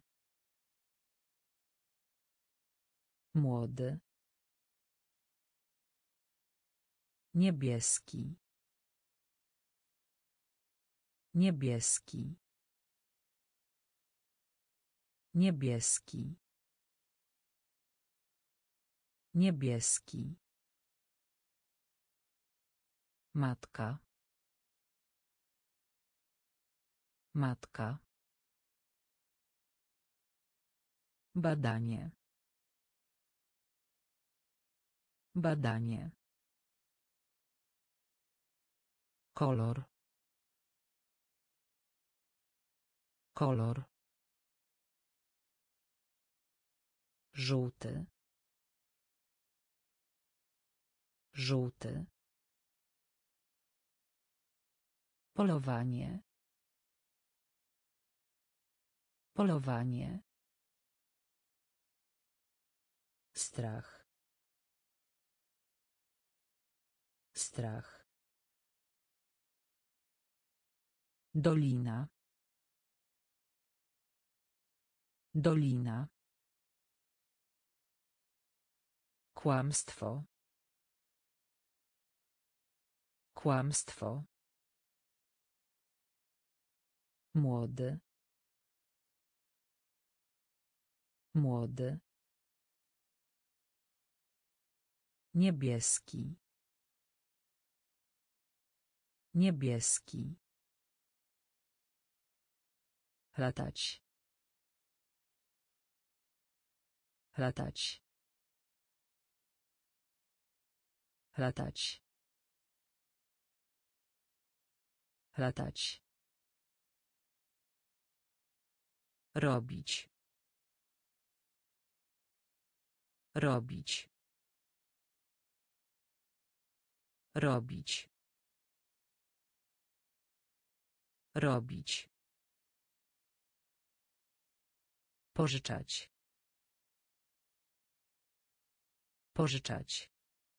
Młody. Niebieski. Niebieski. Niebieski. Niebieski. Matka. Matka. Badanie. Badanie. Kolor. Kolor. Żółty. Żółty. Polowanie. Polowanie. Strach. Strach. Dolina. Dolina. Kłamstwo. Kłamstwo. Młody. Młody. Niebieski. Niebieski. Latać. Latać. Latać. Latać. Robić. Robić. Robić. Robić. Pożyczać. Pożyczać.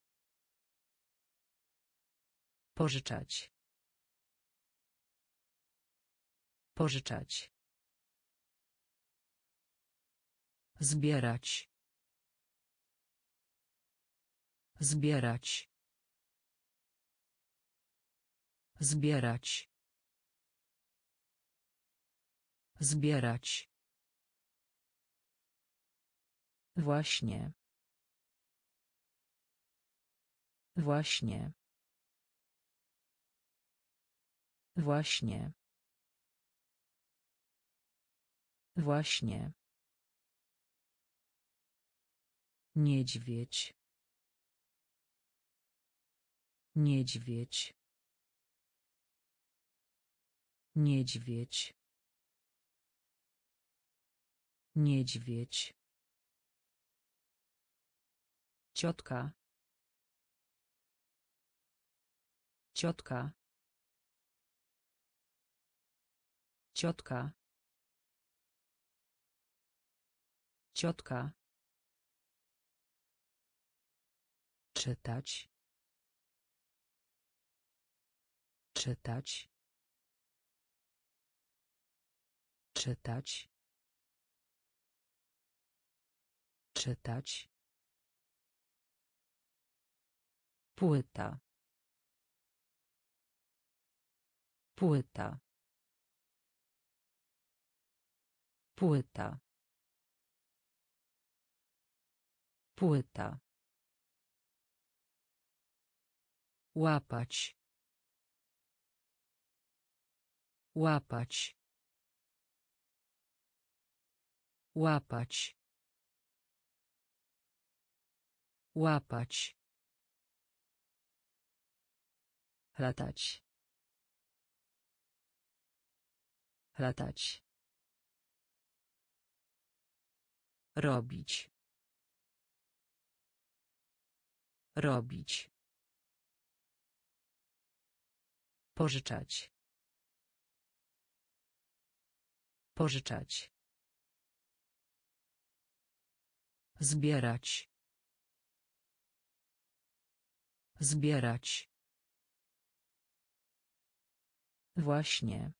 Pożyczać. Pożyczać. Zbierać. Zbierać. Zbierać. Zbierać. Właśnie. Właśnie. Właśnie. Właśnie. Niedźwiedź. Niedźwiedź. Niedźwiedź. Niedźwiedź. Ciotka. Ciotka. Ciotka. Ciotka. Czytać. Czytać. Czytać. Czytać. Płyta. Płyta. Płyta. Płyta. Łapać. Łapać. Łapać. Łapać. Latać. Latać. Robić. Robić. Pożyczać. Pożyczać. Zbierać. Zbierać. Właśnie.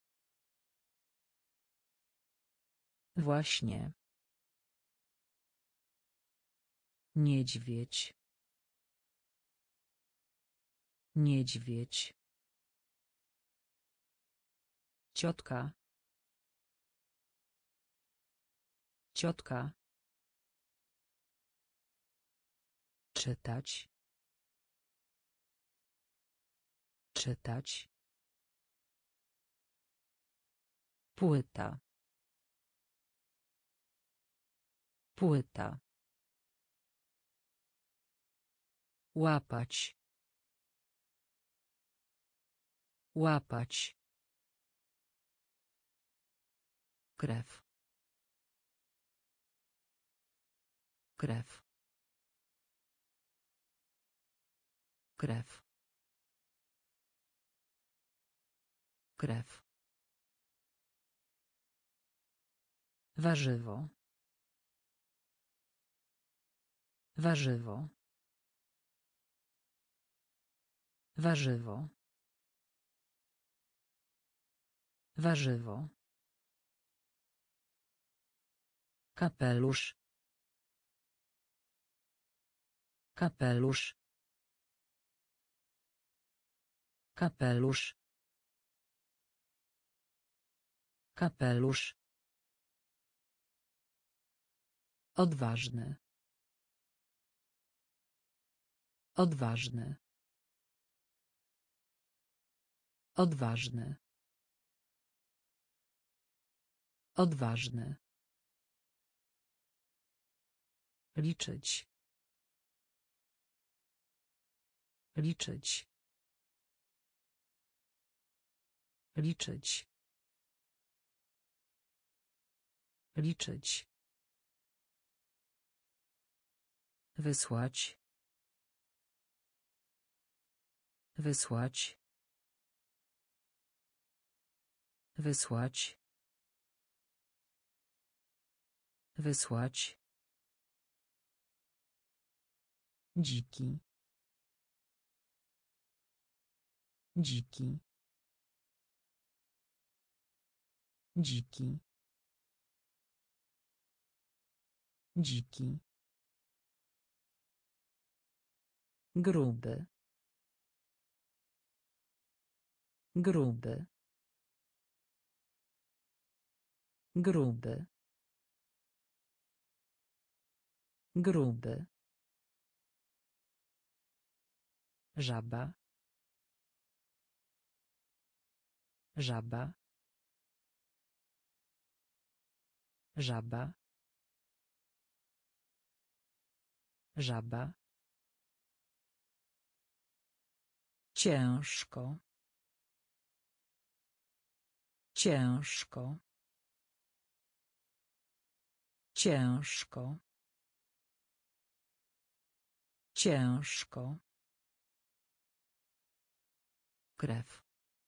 Właśnie. Niedźwiedź. Niedźwiedź. Ciotka. Ciotka. Czytać. Czytać. Płyta. Płyta. Łapać. Łapać. Krew. Krew. Krew. Krew. Warzywo. Warzywo. Warzywo. Warzywo. Kapelusz. Kapelusz. Kapelusz. Kapelusz. Odważny. Odważny. Odważny. Odważny. Liczyć. Liczyć. Liczyć. Liczyć. Wysłać. Wysłać. Wysłać. Wysłać. Dziki. Dziki. Dziki. Dziki. Gruby. Gruby. Gruby. Gruby. Żaba. Żaba. Żaba. Żaba. Ciężko. Ciężko. Ciężko. Ciężko. Krew.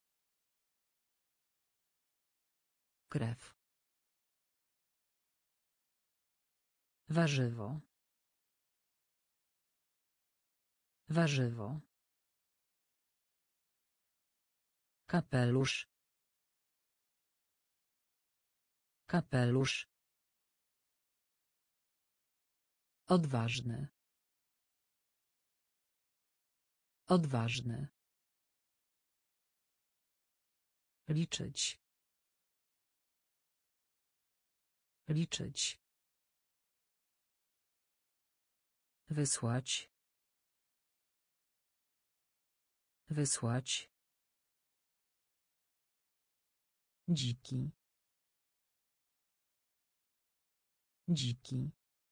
Krew. Warzywo. Warzywo. Kapelusz. Kapelusz. Odważny. Odważny. Liczyć. Liczyć. Wysłać. Wysłać. Dziki. Dziki.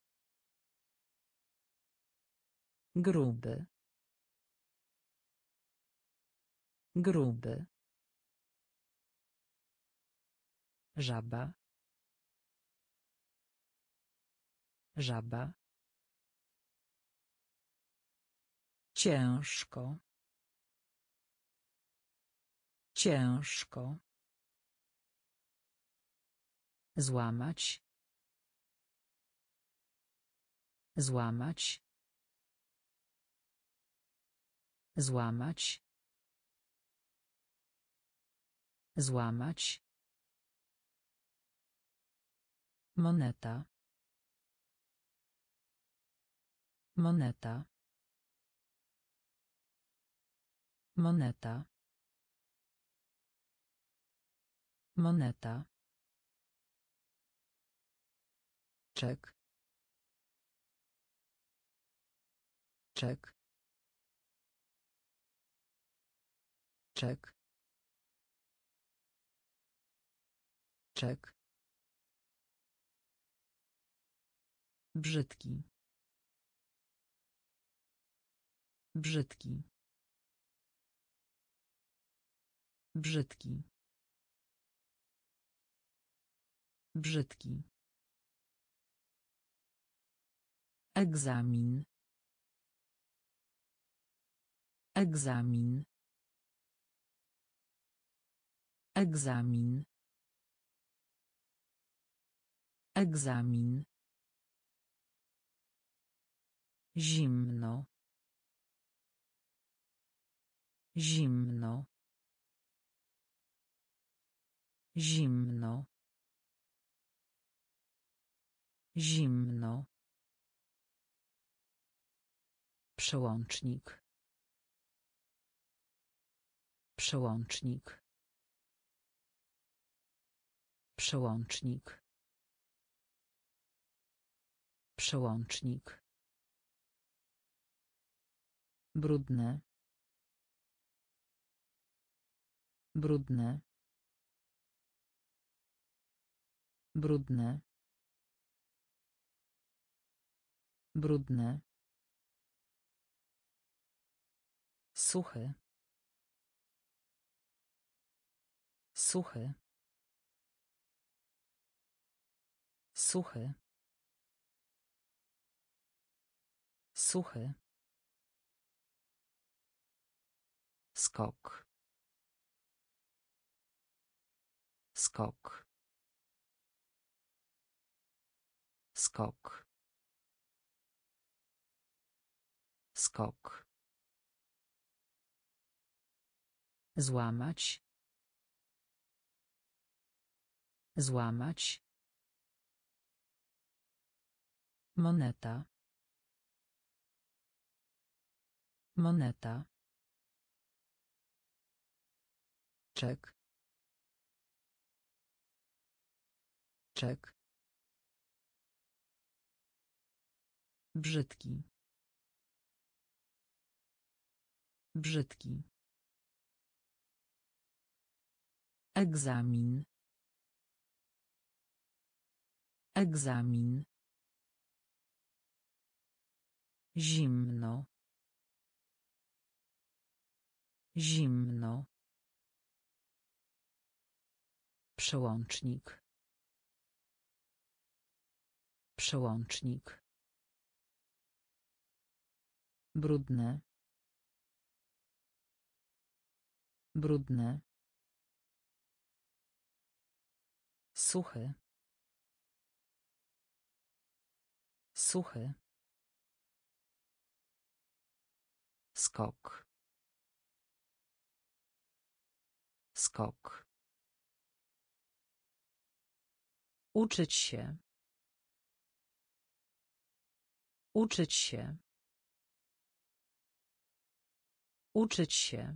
Gruby. Gruby. Żaba. Żaba. Ciężko. Ciężko. Złamać. Złamać. Złamać. Złamać. Moneta. Moneta. Moneta. Moneta. Czek. Czek. Czek. Czek. Brzydki. Brzydki. Brzydki. Brzydki. Egzamin. Egzamin. Egzamin. Egzamin. Zimno. Zimno. Zimno. Zimno. Przełącznik. Przełącznik. Przełącznik. Przełącznik. Brudne. Brudne. Brudne. Brudne. Suchy. Suchy. Suchy. Suchy. Skok. Skok. Skok. Skok. Złamać. Złamać. Moneta. Moneta. Czek. Czek. Brzydki. Brzydki. Egzamin. Egzamin. Zimno. Zimno. Przełącznik. Przełącznik. Brudne. Brudne. Suchy. Suchy. Skok. Skok. Uczyć się. Uczyć się. Uczyć się.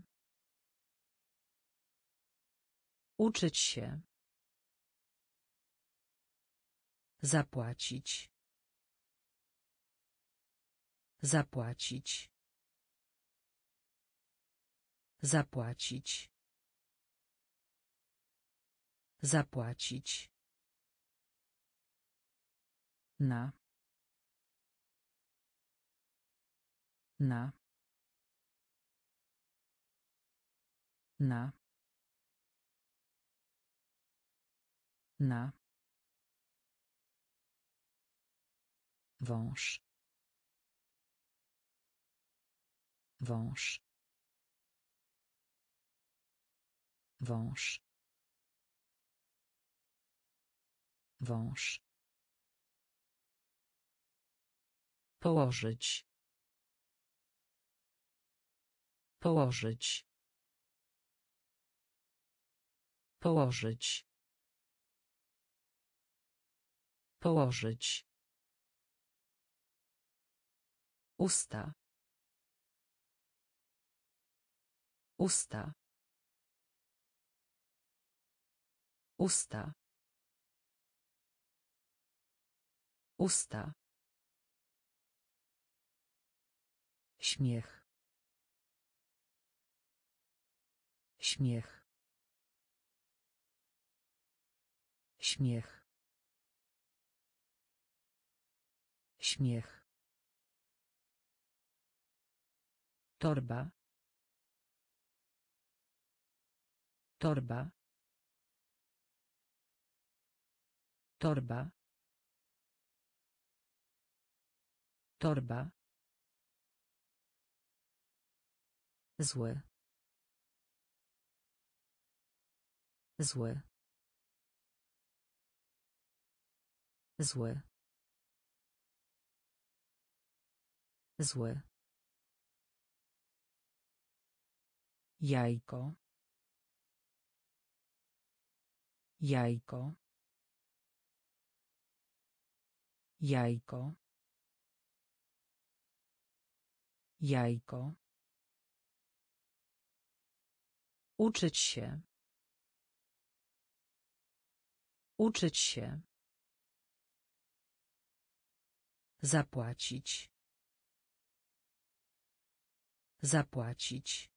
Uczyć się. Zapłacić. Zapłacić. Zapłacić. Zapłacić. Na. Na. Na. Na. Wąż. Wąż. Wąż. Wąż. Położyć. Położyć. Położyć. Położyć. Usta. Usta. Usta. Usta. Śmiech. Śmiech. Śmiech. Śmiech. Torba. Torba. Torba. Torba. Zły. Zły. Zły. Zły. Jajko. Jajko. Jajko. Jajko. Uczyć się. Uczyć się. Zapłacić. Zapłacić.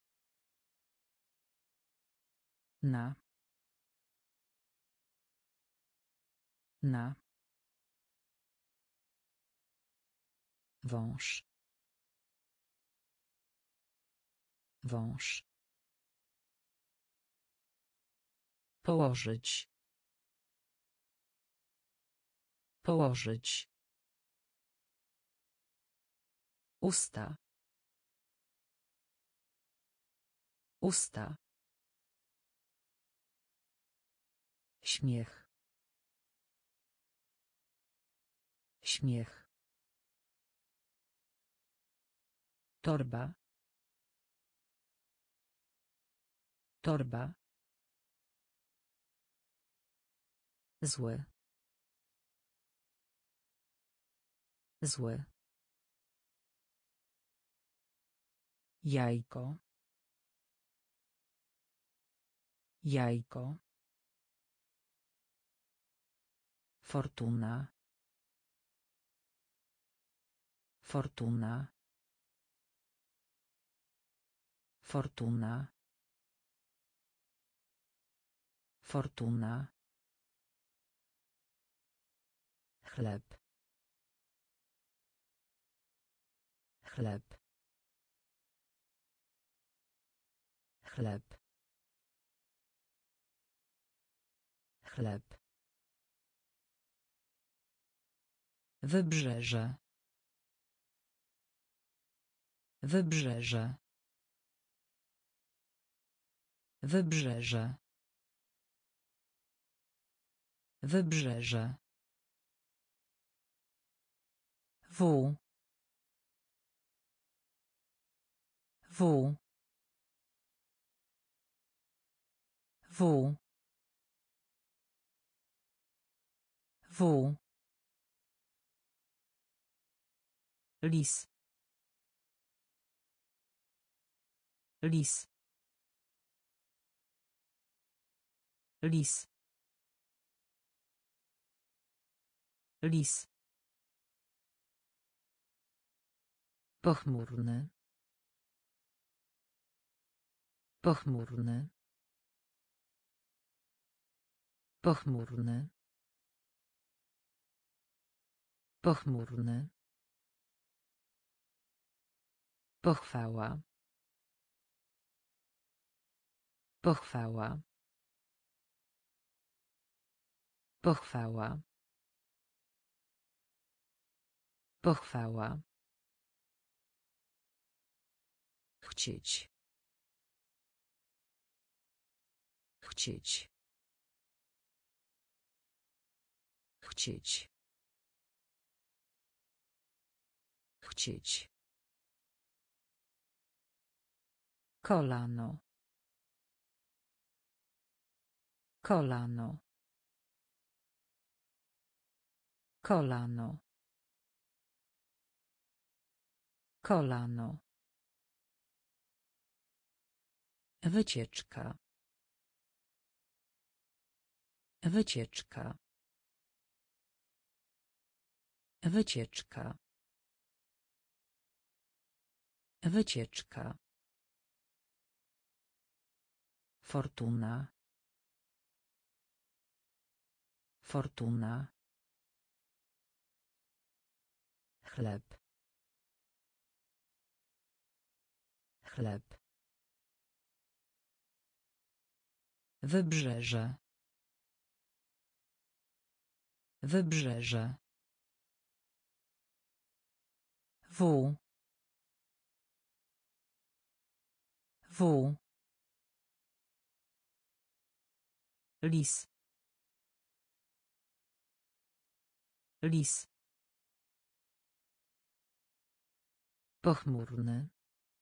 Na. Na. Wąż. Wąż. Położyć. Położyć. Usta. Usta. Śmiech. Śmiech. Torba. Torba. Zły. Zły. Jajko. Jajko. Fortuna. Fortuna. Fortuna. Fortuna. Chleb. Chleb. Chleb. Chleb. Wybrzeże. Wybrzeże. Wybrzeże. Wybrzeże. W. W. W. W. Lis. Lis. Lis. Lis. Pochmurny. Pochmurny. Pochmurny. Pochmurny. Pochwała. Pochwała. Pochwała. Pochwała. Chcieć. Chcieć. Chcieć. Chcieć. Kolano. Kolano. Kolano. Kolano. Wycieczka. Wycieczka. Wycieczka. Wycieczka. Fortuna. Fortuna. Chleb. Chleb. Wybrzeże. Wybrzeże. W. W. Lis. Lis. Pochmurny.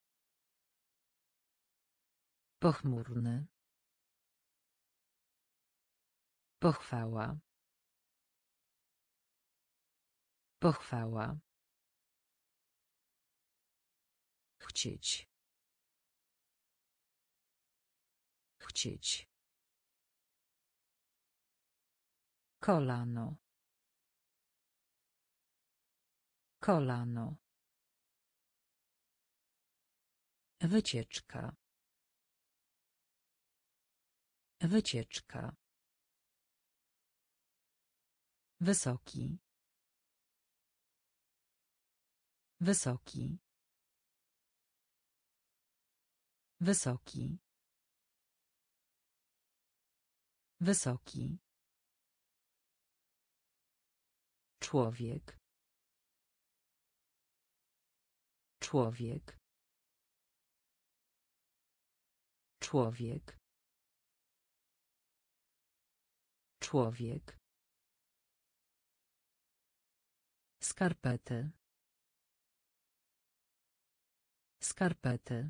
Pochmurny. Pochwała. Pochwała. Chcieć. Chcieć. Kolano. Kolano. Wycieczka. Wycieczka. Wysoki. Wysoki. Wysoki. Wysoki. Człowiek. Człowiek. Człowiek. Człowiek. Skarpety. Skarpety.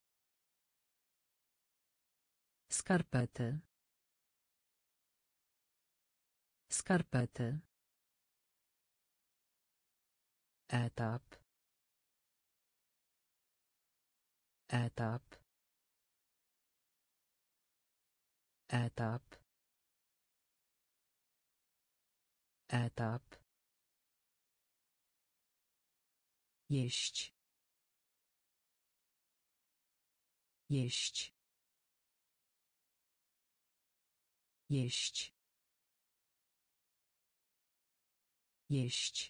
Skarpety. Skarpety. Etap. Etap. Etap. Etap. Jeść. Jeść. Jeść. Jeść.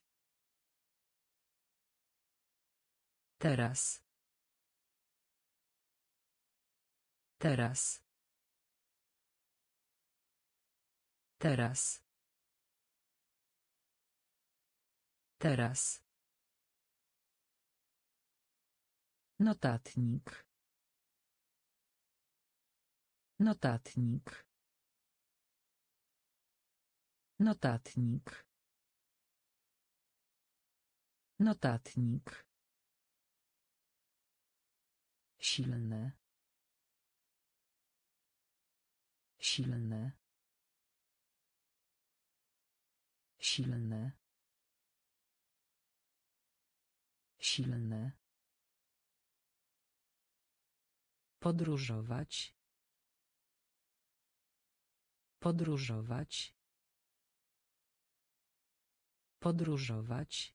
Teraz. Teraz. Teraz. Teraz. Notatnik. Notatnik. Notatnik. Notatnik. Silny. Silny. Silny. Silny. Podróżować. Podróżować. Podróżować.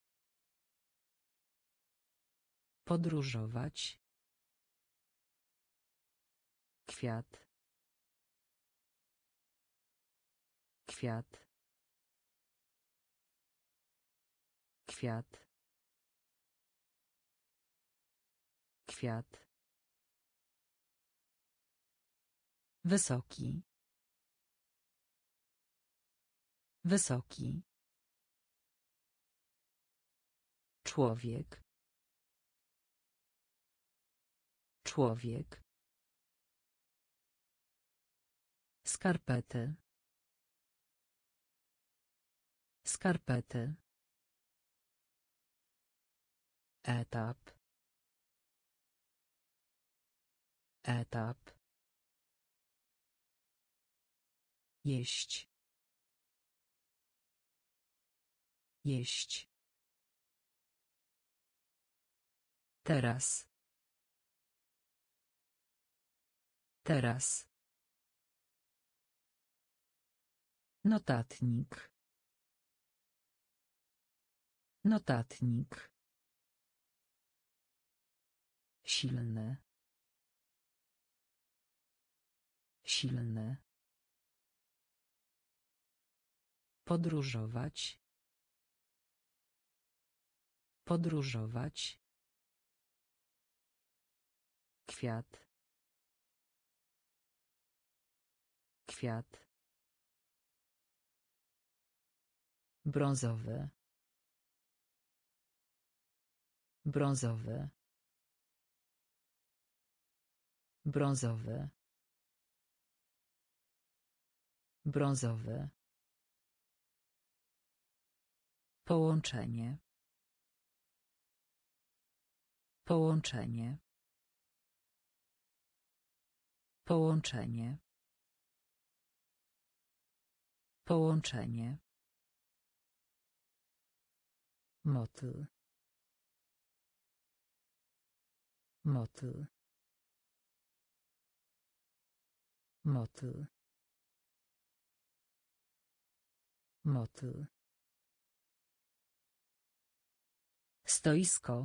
Podróżować. Kwiat. Kwiat. Kwiat. Kwiat. Wysoki. Wysoki. Człowiek. Człowiek. Skarpety. Skarpety. Etap. Etap. Jeść. Jeść. Teraz. Teraz. Notatnik. Notatnik. Silny. Silny. Podróżować. Podróżować. Kwiat. Kwiat. Brązowy. Brązowy. Brązowy. Brązowy. Połączenie. Połączenie. Połączenie. Połączenie. Motyl. Motyl. Motyl. Motyl. Stoisko.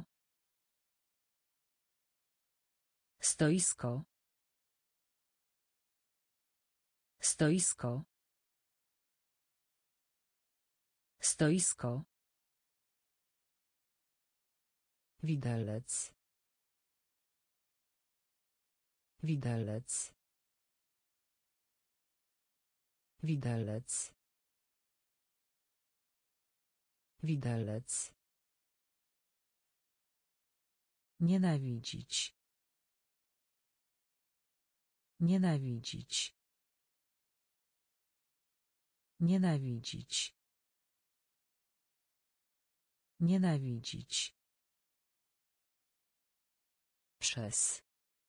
Stoisko. Stoisko. Stoisko. Widelec. Widelec. Widelec. Widelec. Nienawidzić. Nienawidzić. Nienawidzić. Nienawidzić. Przez.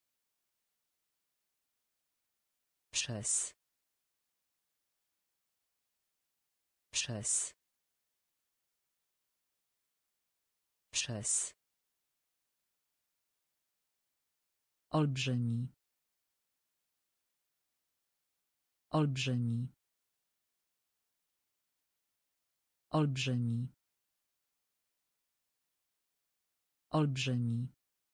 Przez. Przez. Przez. Olbrzymi. Olbrzymi. Olbrzymi. Olbrzymi.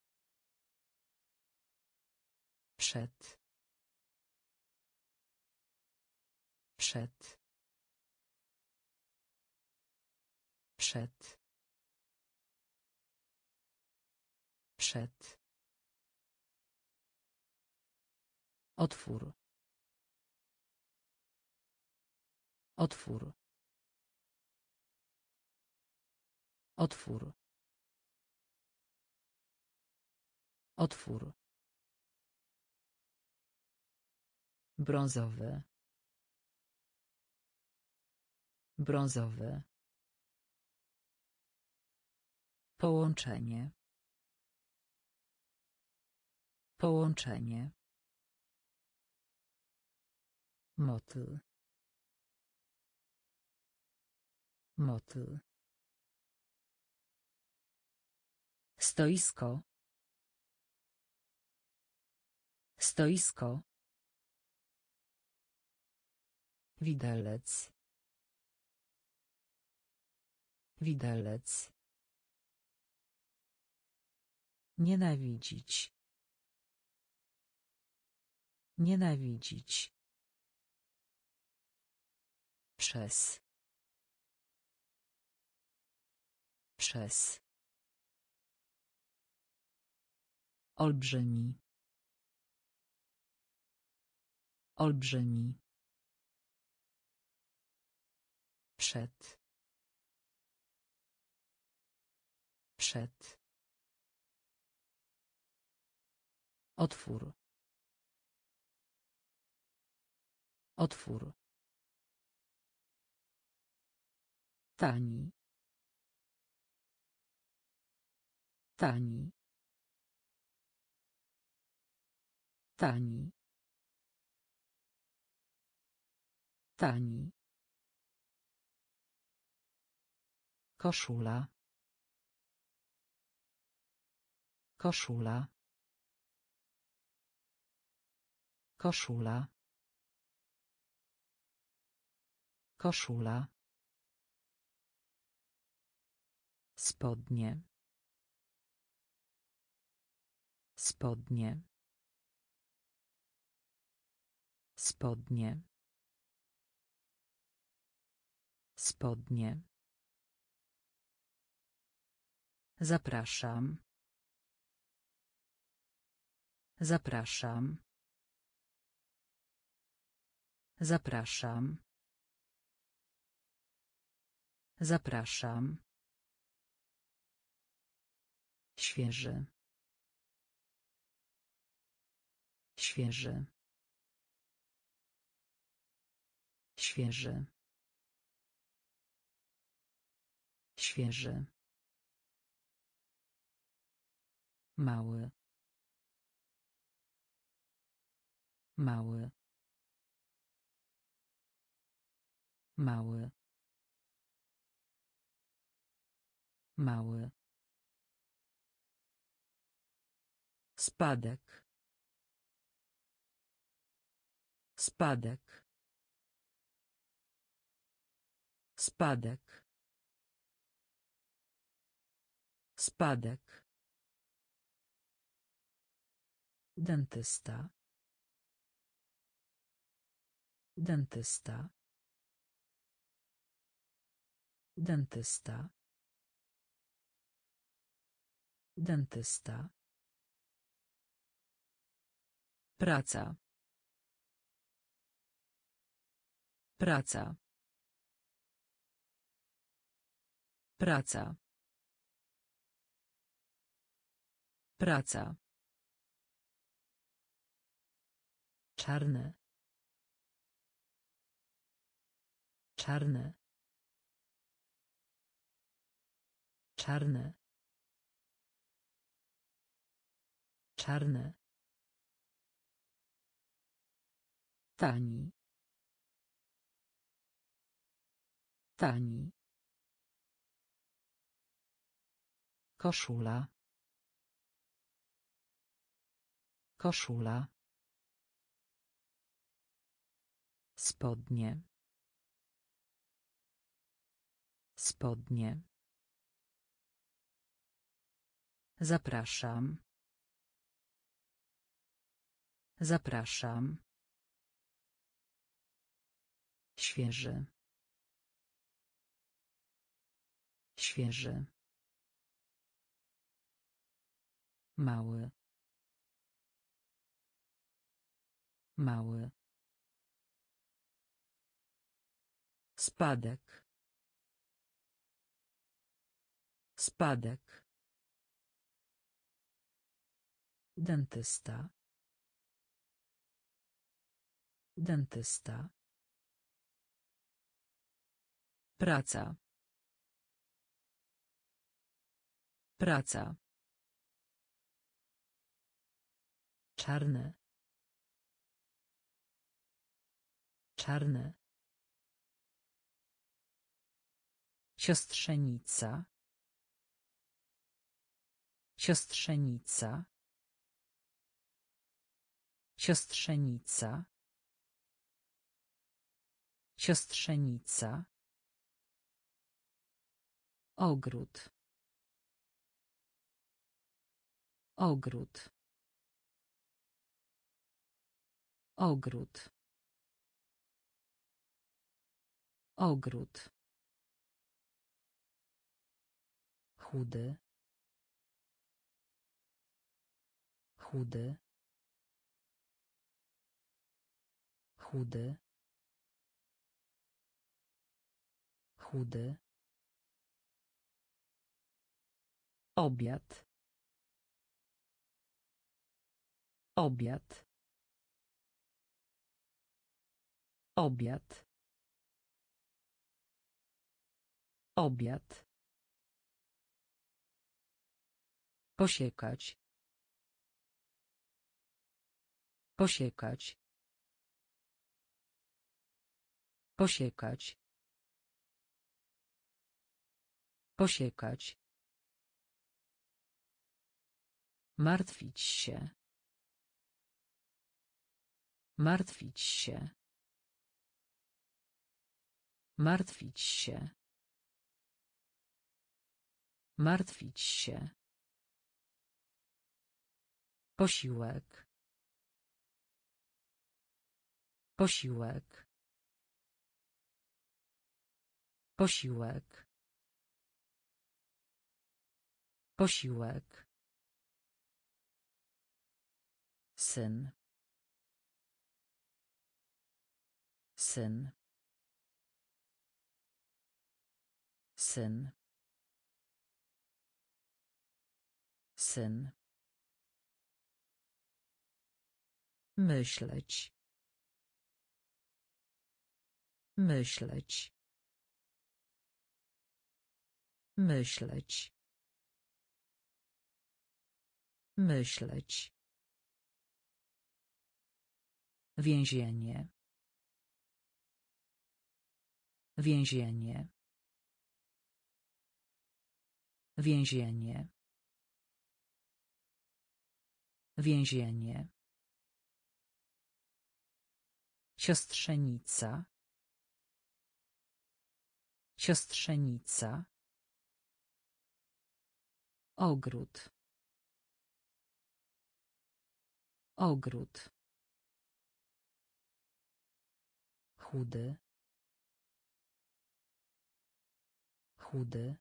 Przed. Przed. Przed. Przed. Otwór. Otwór. Otwór. Otwór. Brązowy. Brązowy. Połączenie. Połączenie. Motyl. Motyl. Stoisko. Stoisko. Widelec. Widelec. Nienawidzić. Nienawidzić. Przez. Przez. Olbrzymi. Olbrzymi. Przed. Przed. Otwór. Otwór. Tani. Tani. Tani. Tani. Koszula. Koszula. Koszula. Koszula. Spodnie. Spodnie. Spodnie. Spodnie. Zapraszam. Zapraszam. Zapraszam. Zapraszam. Świeży. Świeży. Świeży. Świeży. Mały. Mały. Mały. Mały. Spadek. Spadek. Spadek. Spadek. Dentysta. Dentysta. Dentysta. Dentysta. Praca. Praca. Praca. Praca. Czarne. Czarne. Czarne. Czarne. Tani. Tani. Koszula. Koszula. Spodnie. Spodnie. Zapraszam. Zapraszam. Świeży. Świeży. Mały. Mały. Spadek. Spadek. Dentysta. Dentysta. Praca. Praca. Czarne. Czarne. Siostrzenica. Siostrzenica. Siostrzenica. Siostrzenica. Ogród. Ogród. Ogród. Ogród. Chudy. Chudy. Chudy. Chudy. Obiad. Obiad. Obiad. Obiad. Posiekać. Posiekać. Posiekać. Posiekać. Martwić się. Martwić się. Martwić się. Martwić się. Posiłek. Posiłek. Posiłek. Posiłek. Syn. Syn. Syn. Syn. Myśleć. Myśleć. Myśleć. Myśleć. Więzienie. Więzienie. Więzienie. Więzienie. Siostrzenica. Siostrzenica. Ogród. Ogród. Chudy. chudy.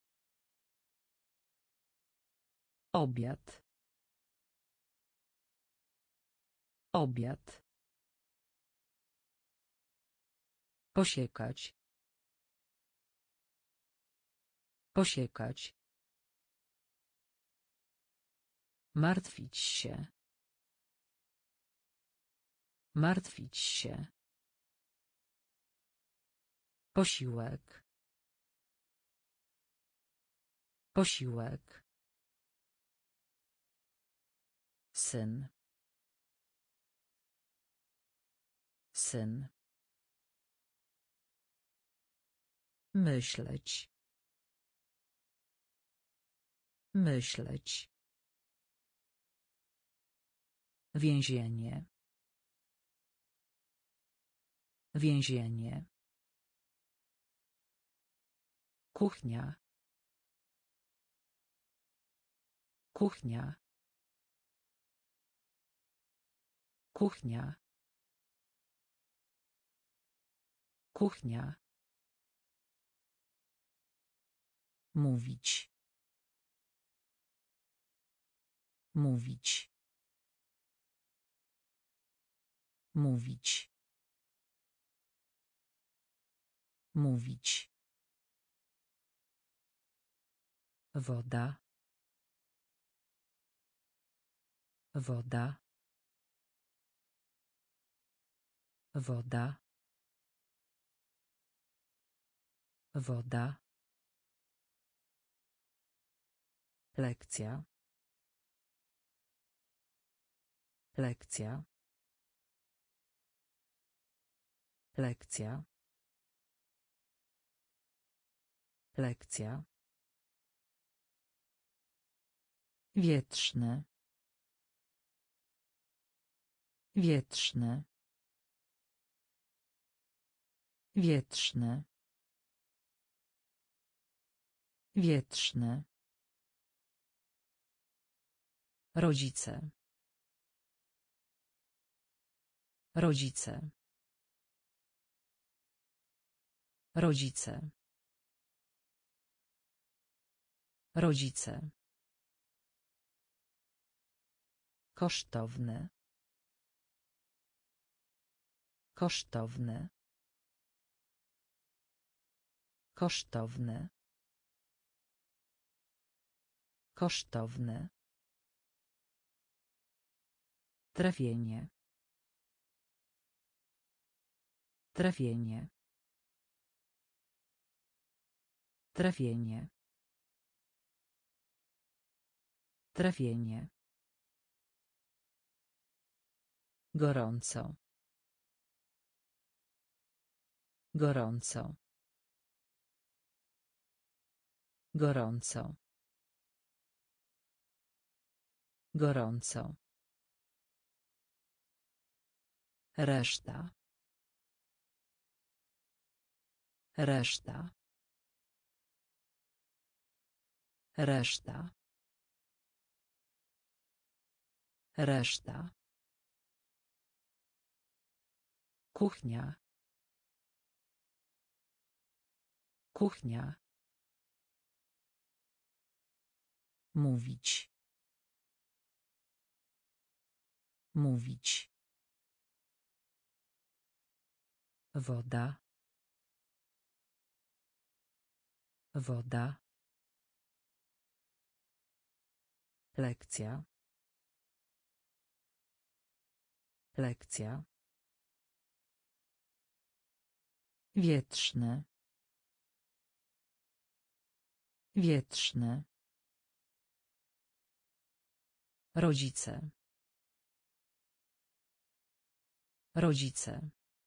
Obiad. Obiad. Posiekać. Posiekać. Martwić się. Martwić się. Posiłek. Posiłek. Syn. Syn. Myśleć. Myśleć. Więzienie. Więzienie. Kuchnia. Kuchnia. Kuchnia. Kuchnia. Mówić. Mówić. Mówić. Mówić. Woda. Woda. Woda. Woda. Lekcja. Lekcja. Lekcja. Lekcja. Wietrzny. Wietrzny. Wietrzny. Wietrzny. Rodzice. Rodzice. Rodzice. Rodzice. Kosztowny. Kosztowny. Kosztowny. Kosztowny. Trafienie. Trafienie. Trafienie. Trafienie. Gorąco. Gorąco. Gorąco. Gorąco. Reszta. Reszta. Reszta. Reszta. Kuchnia. Kuchnia. Mówić. Mówić. Woda. Woda. Lekcja. Lekcja. Wietrzny. Wietrzny. Rodzice. Rodzice.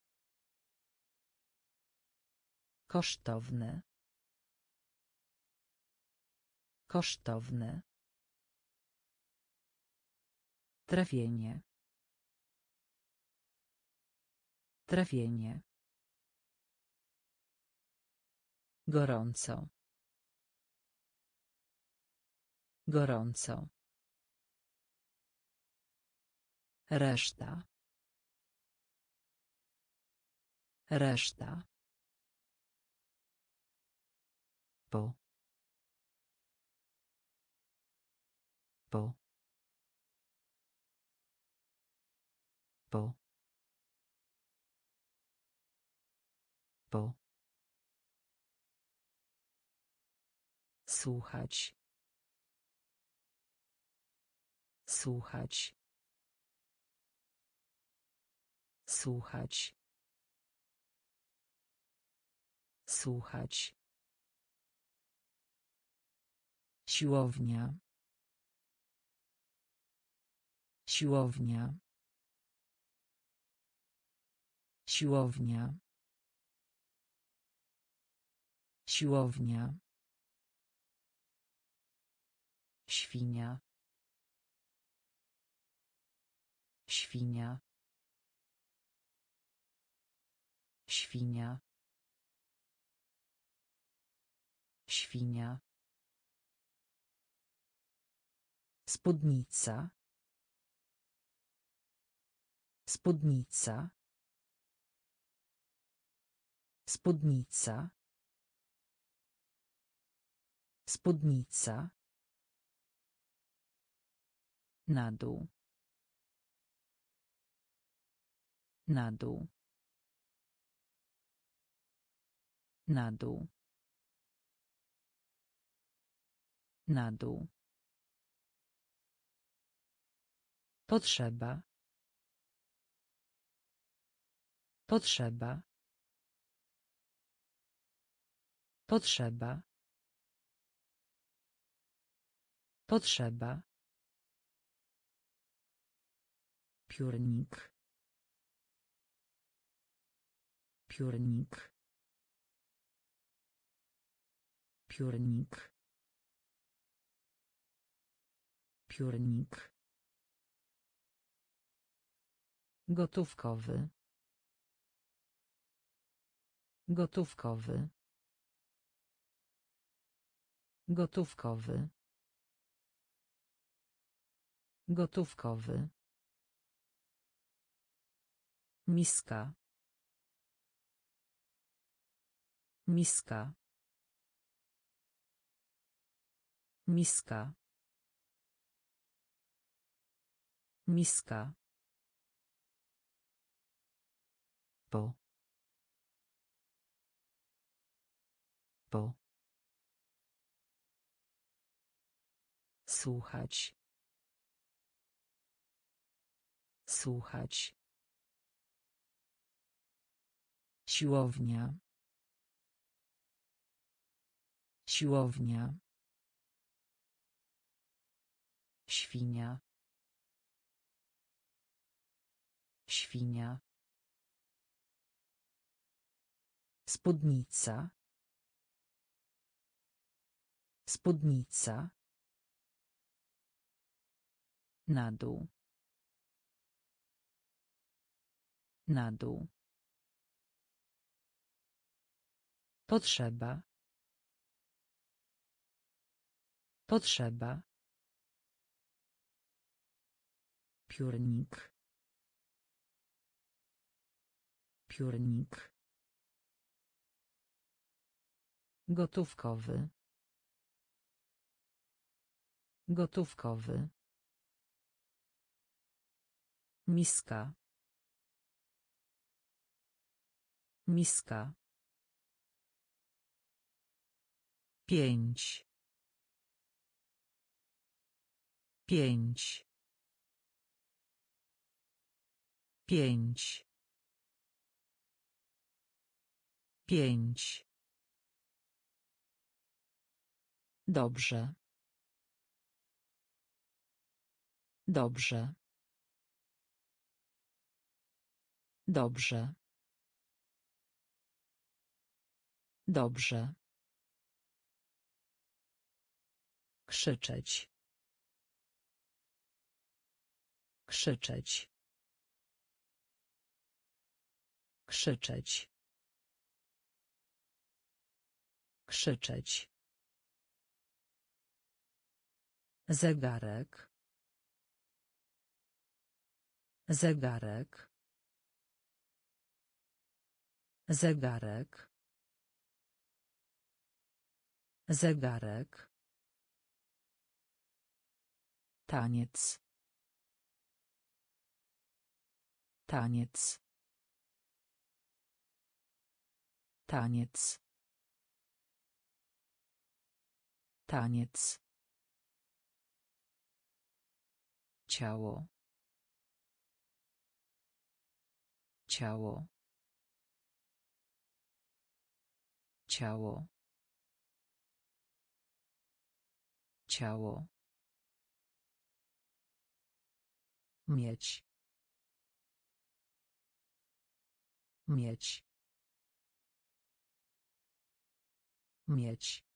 Kosztowny. Kosztowny. Trafienie. Trafienie. Gorąco. Gorąco. Reszta. Reszta. Po. Po. Po. Po. Słuchać. Słuchać. Słuchać. Słuchać. Siłownia. Siłownia. Siłownia. Siłownia. Świnia. Świnia. Świnia. Świnia. Spódnica. Spódnica. Spódnica. Spódnica. Na dół. Na dół. Na dół. Na dół. Potrzeba. Potrzeba. Potrzeba. Potrzeba. Piórnik. Piórnik. Piórnik. Piórnik. Gotówkowy. Gotówkowy. Gotówkowy. Gotówkowy. Miska. Miska. Miska. Miska. Po. Po. Słuchać. Słuchać. Siłownia. Siłownia. Świnia. Świnia. Spódnica. Spódnica. Na dół. Na dół. Potrzeba. Potrzeba. Piórnik. Piórnik. Gotówkowy. Gotówkowy. Miska. Miska. Pięć. Pięć. Pięć. Pięć. Dobrze. Dobrze. Dobrze. Dobrze. Krzyczeć. Krzyczeć. Krzyczeć. Krzyczeć. Zegarek. Zegarek. Zegarek. Zegarek. Taniec. Taniec. Taniec. Taniec. Ciało. Ciało. Ciało. Ciało. Mieć. Mieć. Mieć.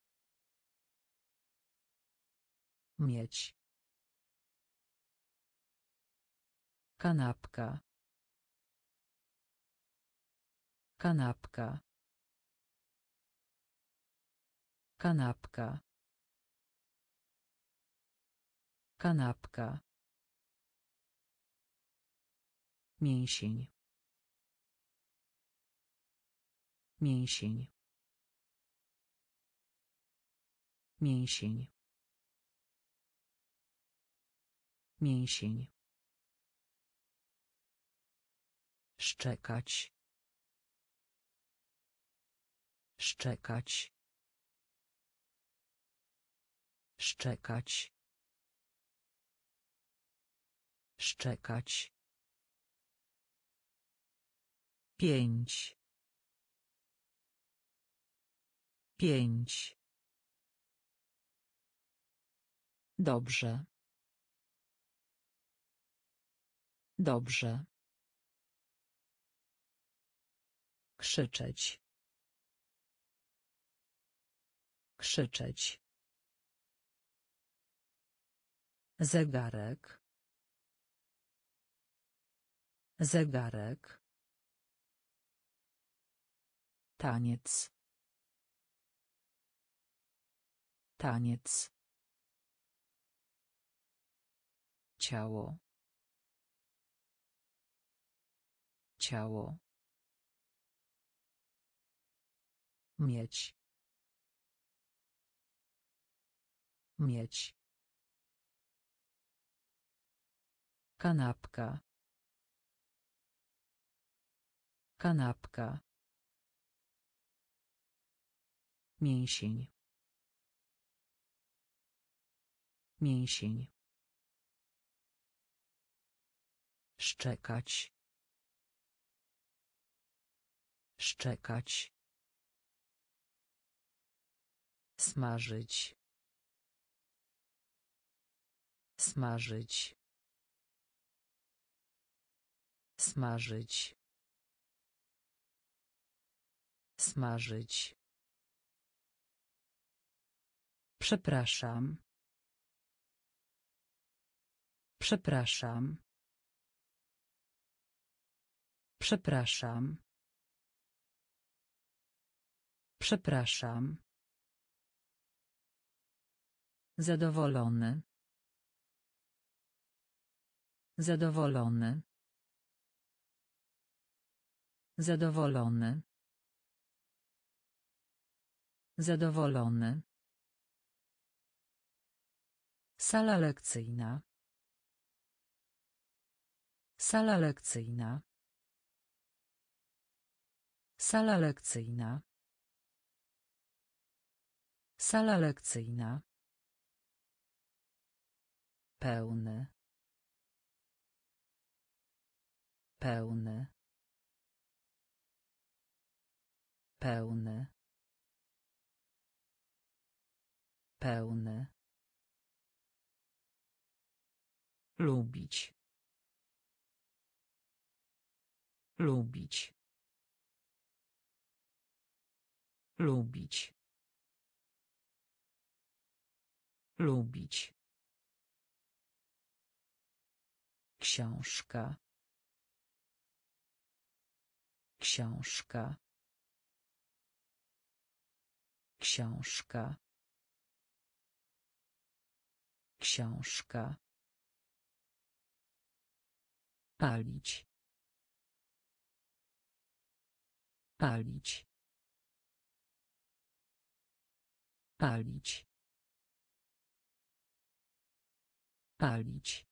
Mieć. Kanapka. Kanapka. Kanapka. Kanapka. Mięsień. Mięsień. Mięsień. Mięsień. Szczekać. Szczekać. Szczekać. Szczekać. Pięć. Pięć. Dobrze. Dobrze. Krzyczeć. Krzyczeć. Zegarek. Zegarek. Taniec. Taniec. Ciało. Ciało. Mieć. Mieć. Kanapka. Kanapka. Mięsień. Mięsień. Szczekać. Szczekać. Smażyć. Smażyć. Smażyć. Smażyć. Przepraszam. Przepraszam. Przepraszam. Przepraszam. Zadowolony. Zadowolony. Zadowolony. Zadowolony. Sala lekcyjna. Sala lekcyjna. Sala lekcyjna. Sala lekcyjna. Pełny. Pełny. Pełny. Pełny. Lubić. Lubić. Lubić. Lubić. Książka. Książka. Książka. Książka. Palić. Palić. Palić. Palić.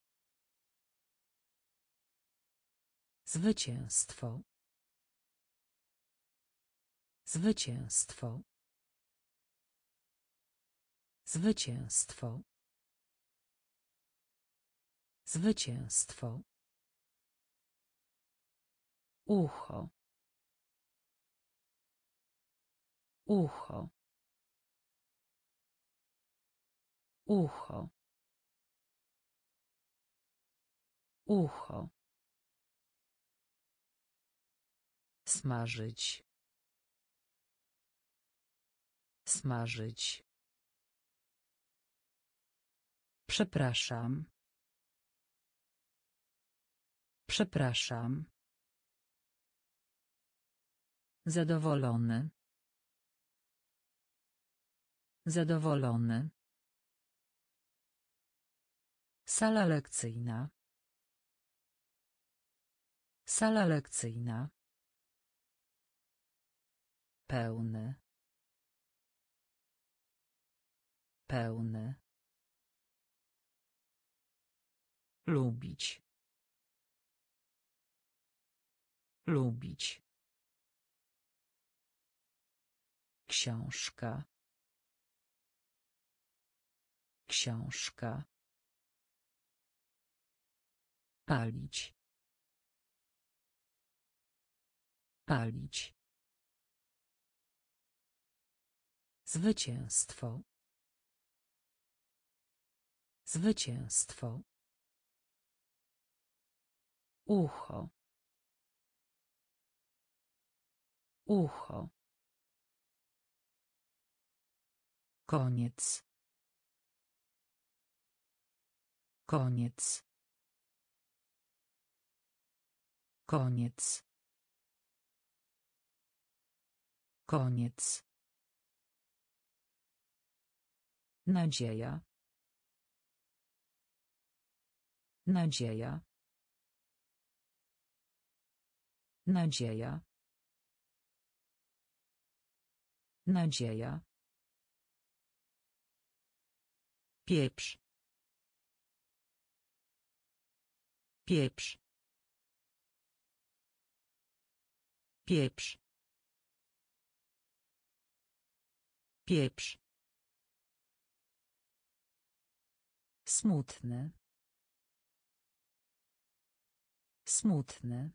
Zwycięstwo. Zwycięstwo. Zwycięstwo. Zwycięstwo. Ucho. Ucho. Ucho. Ucho. Smażyć. Smażyć. Przepraszam. Przepraszam. Zadowolony. Zadowolony. Sala lekcyjna. Sala lekcyjna. Pełny. Pełny. Lubić. Lubić. Książka. Książka. Palić. Palić. Zwycięstwo. Zwycięstwo. Ucho. Ucho. Koniec. Koniec. Koniec. Koniec. Nadzieja. Nadzieja. Nadzieja. Nadzieja. Pieprz. Pieprz. Pieprz. Pieprz. Smutny. Smutny.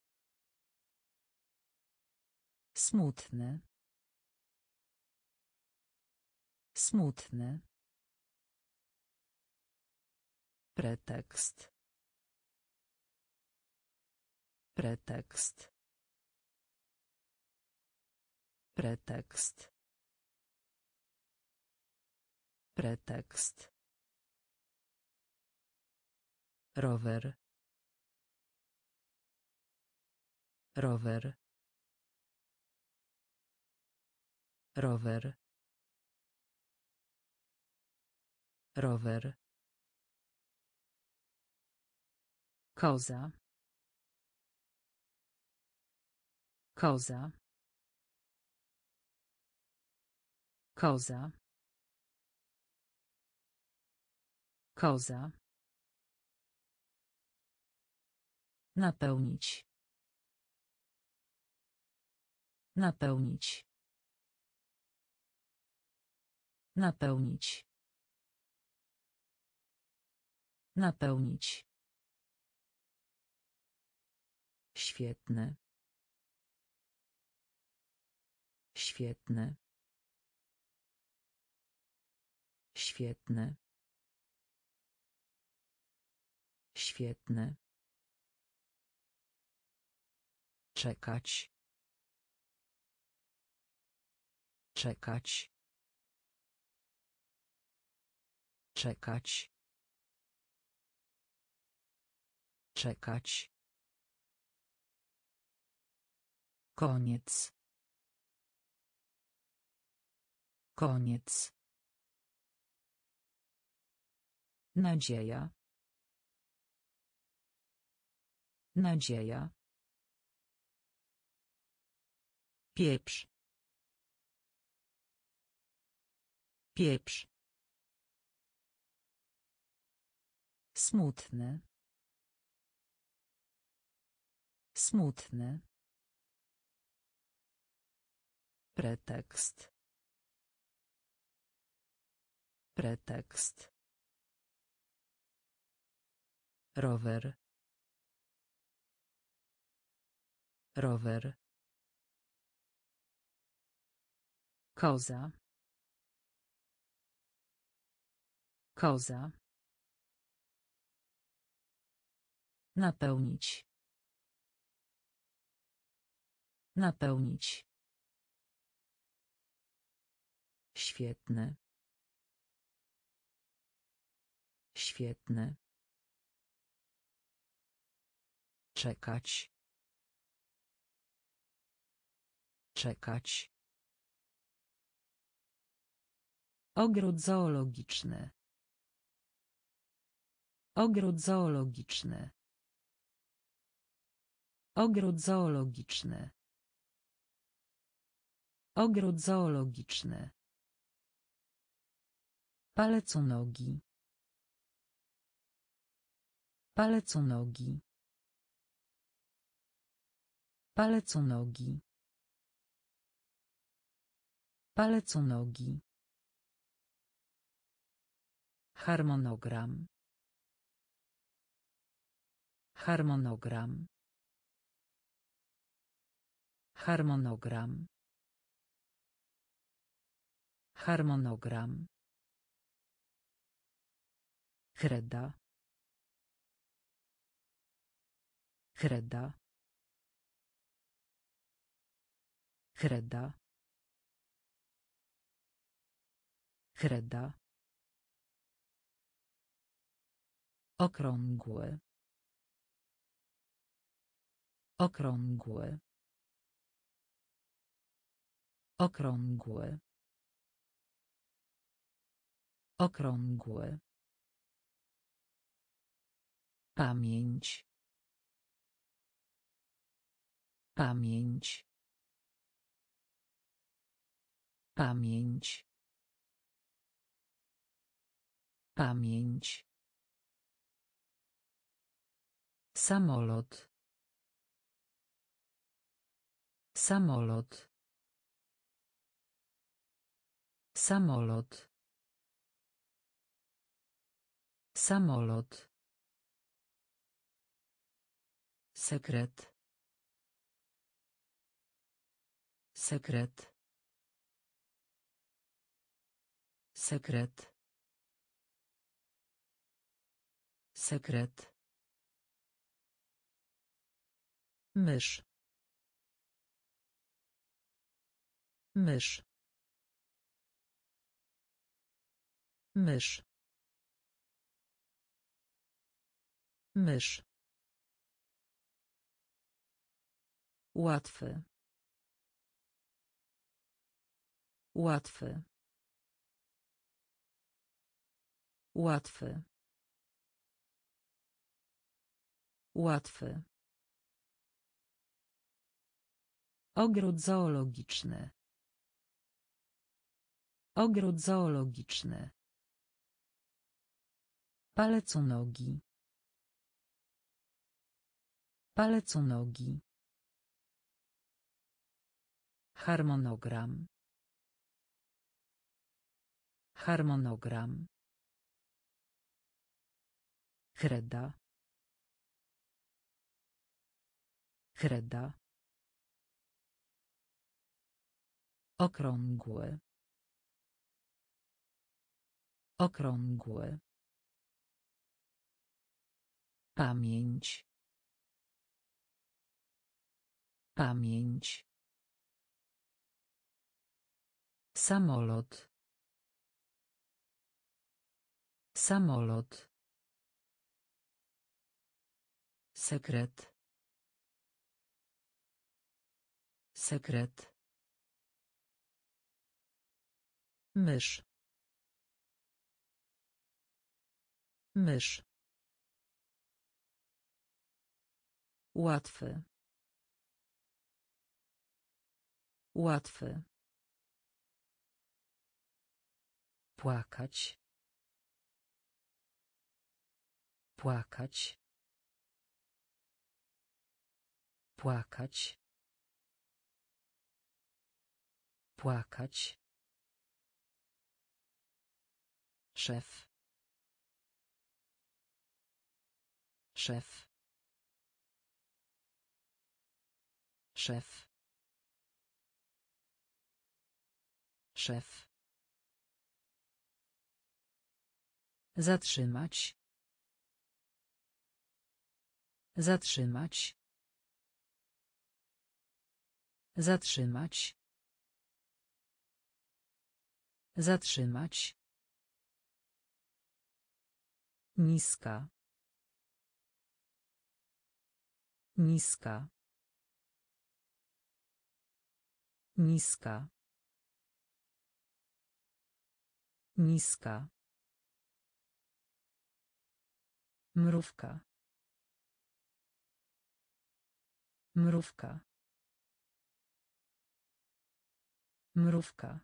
Smutny. Smutny. Pretekst. Pretekst. Pretekst. Pretekst. Rower. Rower. Rower. Rower. Koza. Koza. Koza. Koza. Napełnić. Napełnić. Napełnić. Napełnić. Świetny. Świetny. Świetny. Świetny. Czekać. Czekać. Czekać. Czekać. Koniec. Koniec. Nadzieja. Nadzieja. Pieprz. Pieprz. Smutny. Smutny. Pretekst. Pretekst. Rower. Rower. Koza. Koza. Napełnić. Napełnić. Świetny. Świetny. Czekać. Czekać. Ogród zoologiczny. Ogród zoologiczny. Ogród zoologiczny. Ogród zoologiczny. Palec u nogi. Palec u nogi. Palec u nogi. Palec u nogi. Harmonogram. Harmonogram. Harmonogram. Harmonogram. Kreda. Kreda. Kreda. Kreda. Okrągły. Okrągły. Okrągły. Okrągły. Pamięć. Pamięć. Pamięć. Pamięć. Samolot. Samolot. Samolot. Samolot. Sekret. Sekret. Sekret. Sekret. Mysz. Mysz. Mysz. Mysz. Łatwy. Łatwy. Łatwy. Łatwy. Ogród zoologiczny. Ogród zoologiczny. Palec u nogi. Palec u nogi. Harmonogram. Harmonogram. Kreda. Kreda. Okrągły. Okrągły. Pamięć. Pamięć. Samolot. Samolot. Sekret. Sekret. Mysz. Mysz. Łatwy. Łatwy. Płakać. Płakać. Płakać. Płakać. Szef. Szef. Szef. Szef. Zatrzymać. Zatrzymać. Zatrzymać. Zatrzymać. Niska. Niska. Niska. Niska. Mrówka. Mrówka. Mrówka.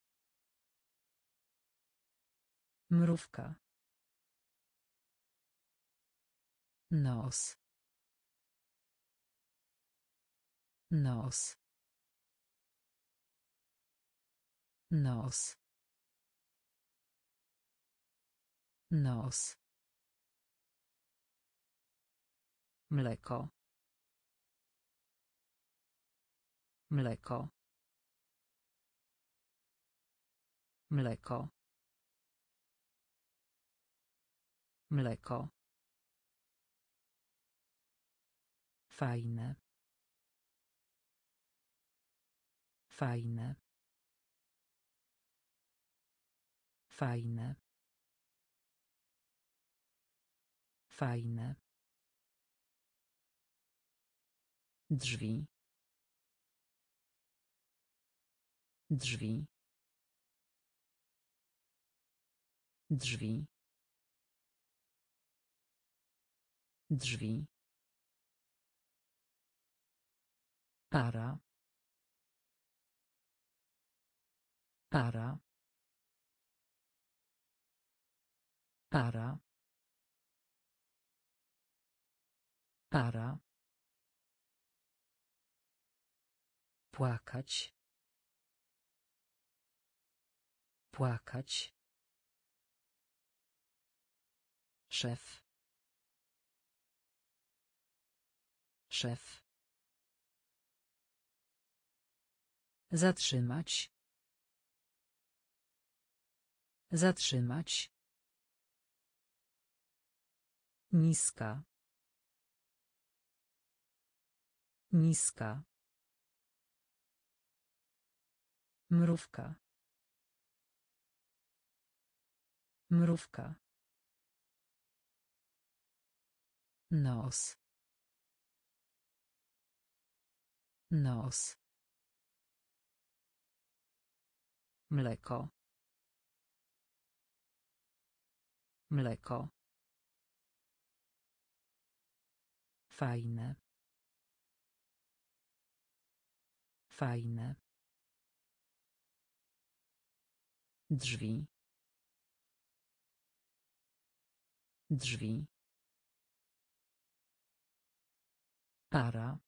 Mrówka. Nos. Nos. Nos. Nos. Mleko. Mleko. Mleko. Mleko. Fajne. Fajne. Fajne. Fajne. Drzwi. Drzwi. Drzwi. Drzwi. Para. Para. Para. Para. Płakać. Płakać. Szef. Szef. Zatrzymać. Zatrzymać. Niska. Niska. Mrówka. Mrówka. Nos. Nos. Mleko. Mleko. Fajne. Fajne. Drzwi. Drzwi. Para.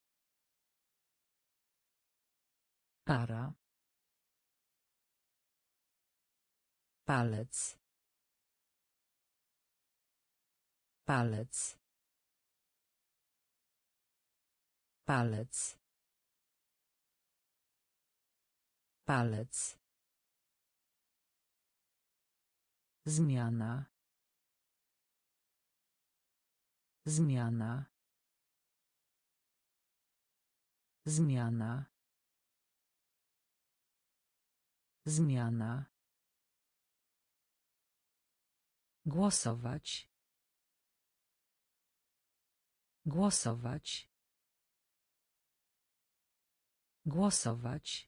Para. Palec. Palec. Palec. Palec. Zmiana. Zmiana. Zmiana. Zmiana. Głosować. Głosować. Głosować.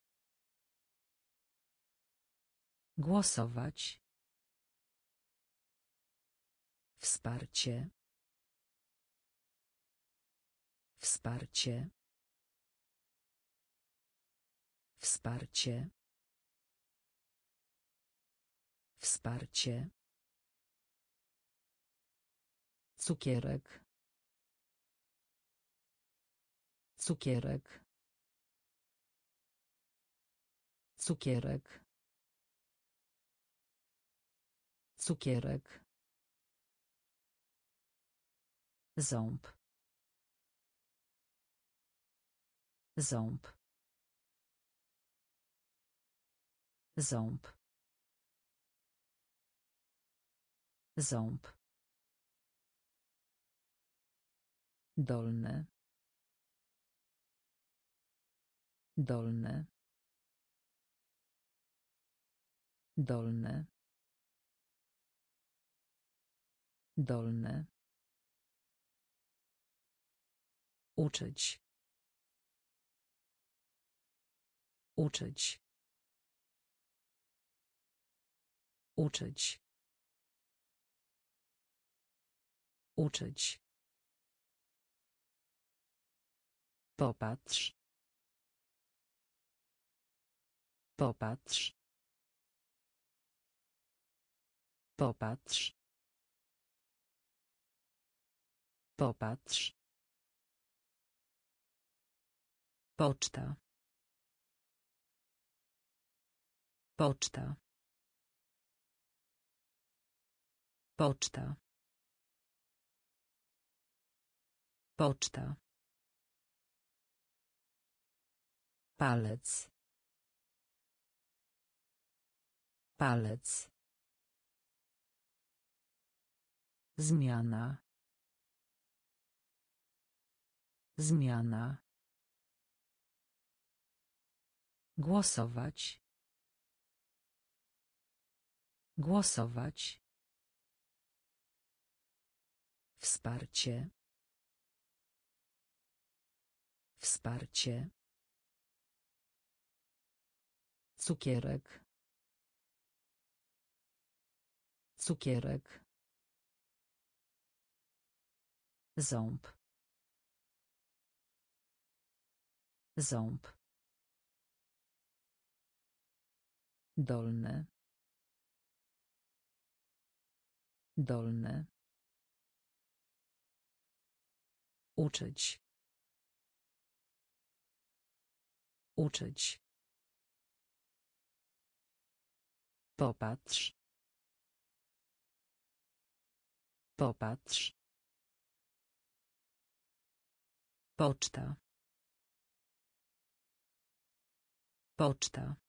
Głosować. Wsparcie. Wsparcie. Wsparcie. Wsparcie. Cukierek. Cukierek. Cukierek. Cukierek. Ząb. Ząb. Ząb. Ząb. Dolny. Dolny. Dolny. Dolny. Uczyć. Uczyć. Uczyć. Uczyć. Popatrz. Popatrz. Popatrz. Popatrz. Poczta. Poczta. Poczta. Poczta. Palec. Palec. Zmiana. Zmiana. Głosować. Głosować. Wsparcie. Wsparcie. Cukierek. Cukierek. Ząb. Ząb. Dolny. Dolny. Uczyć. Uczyć. Popatrz. Popatrz. Poczta. Poczta.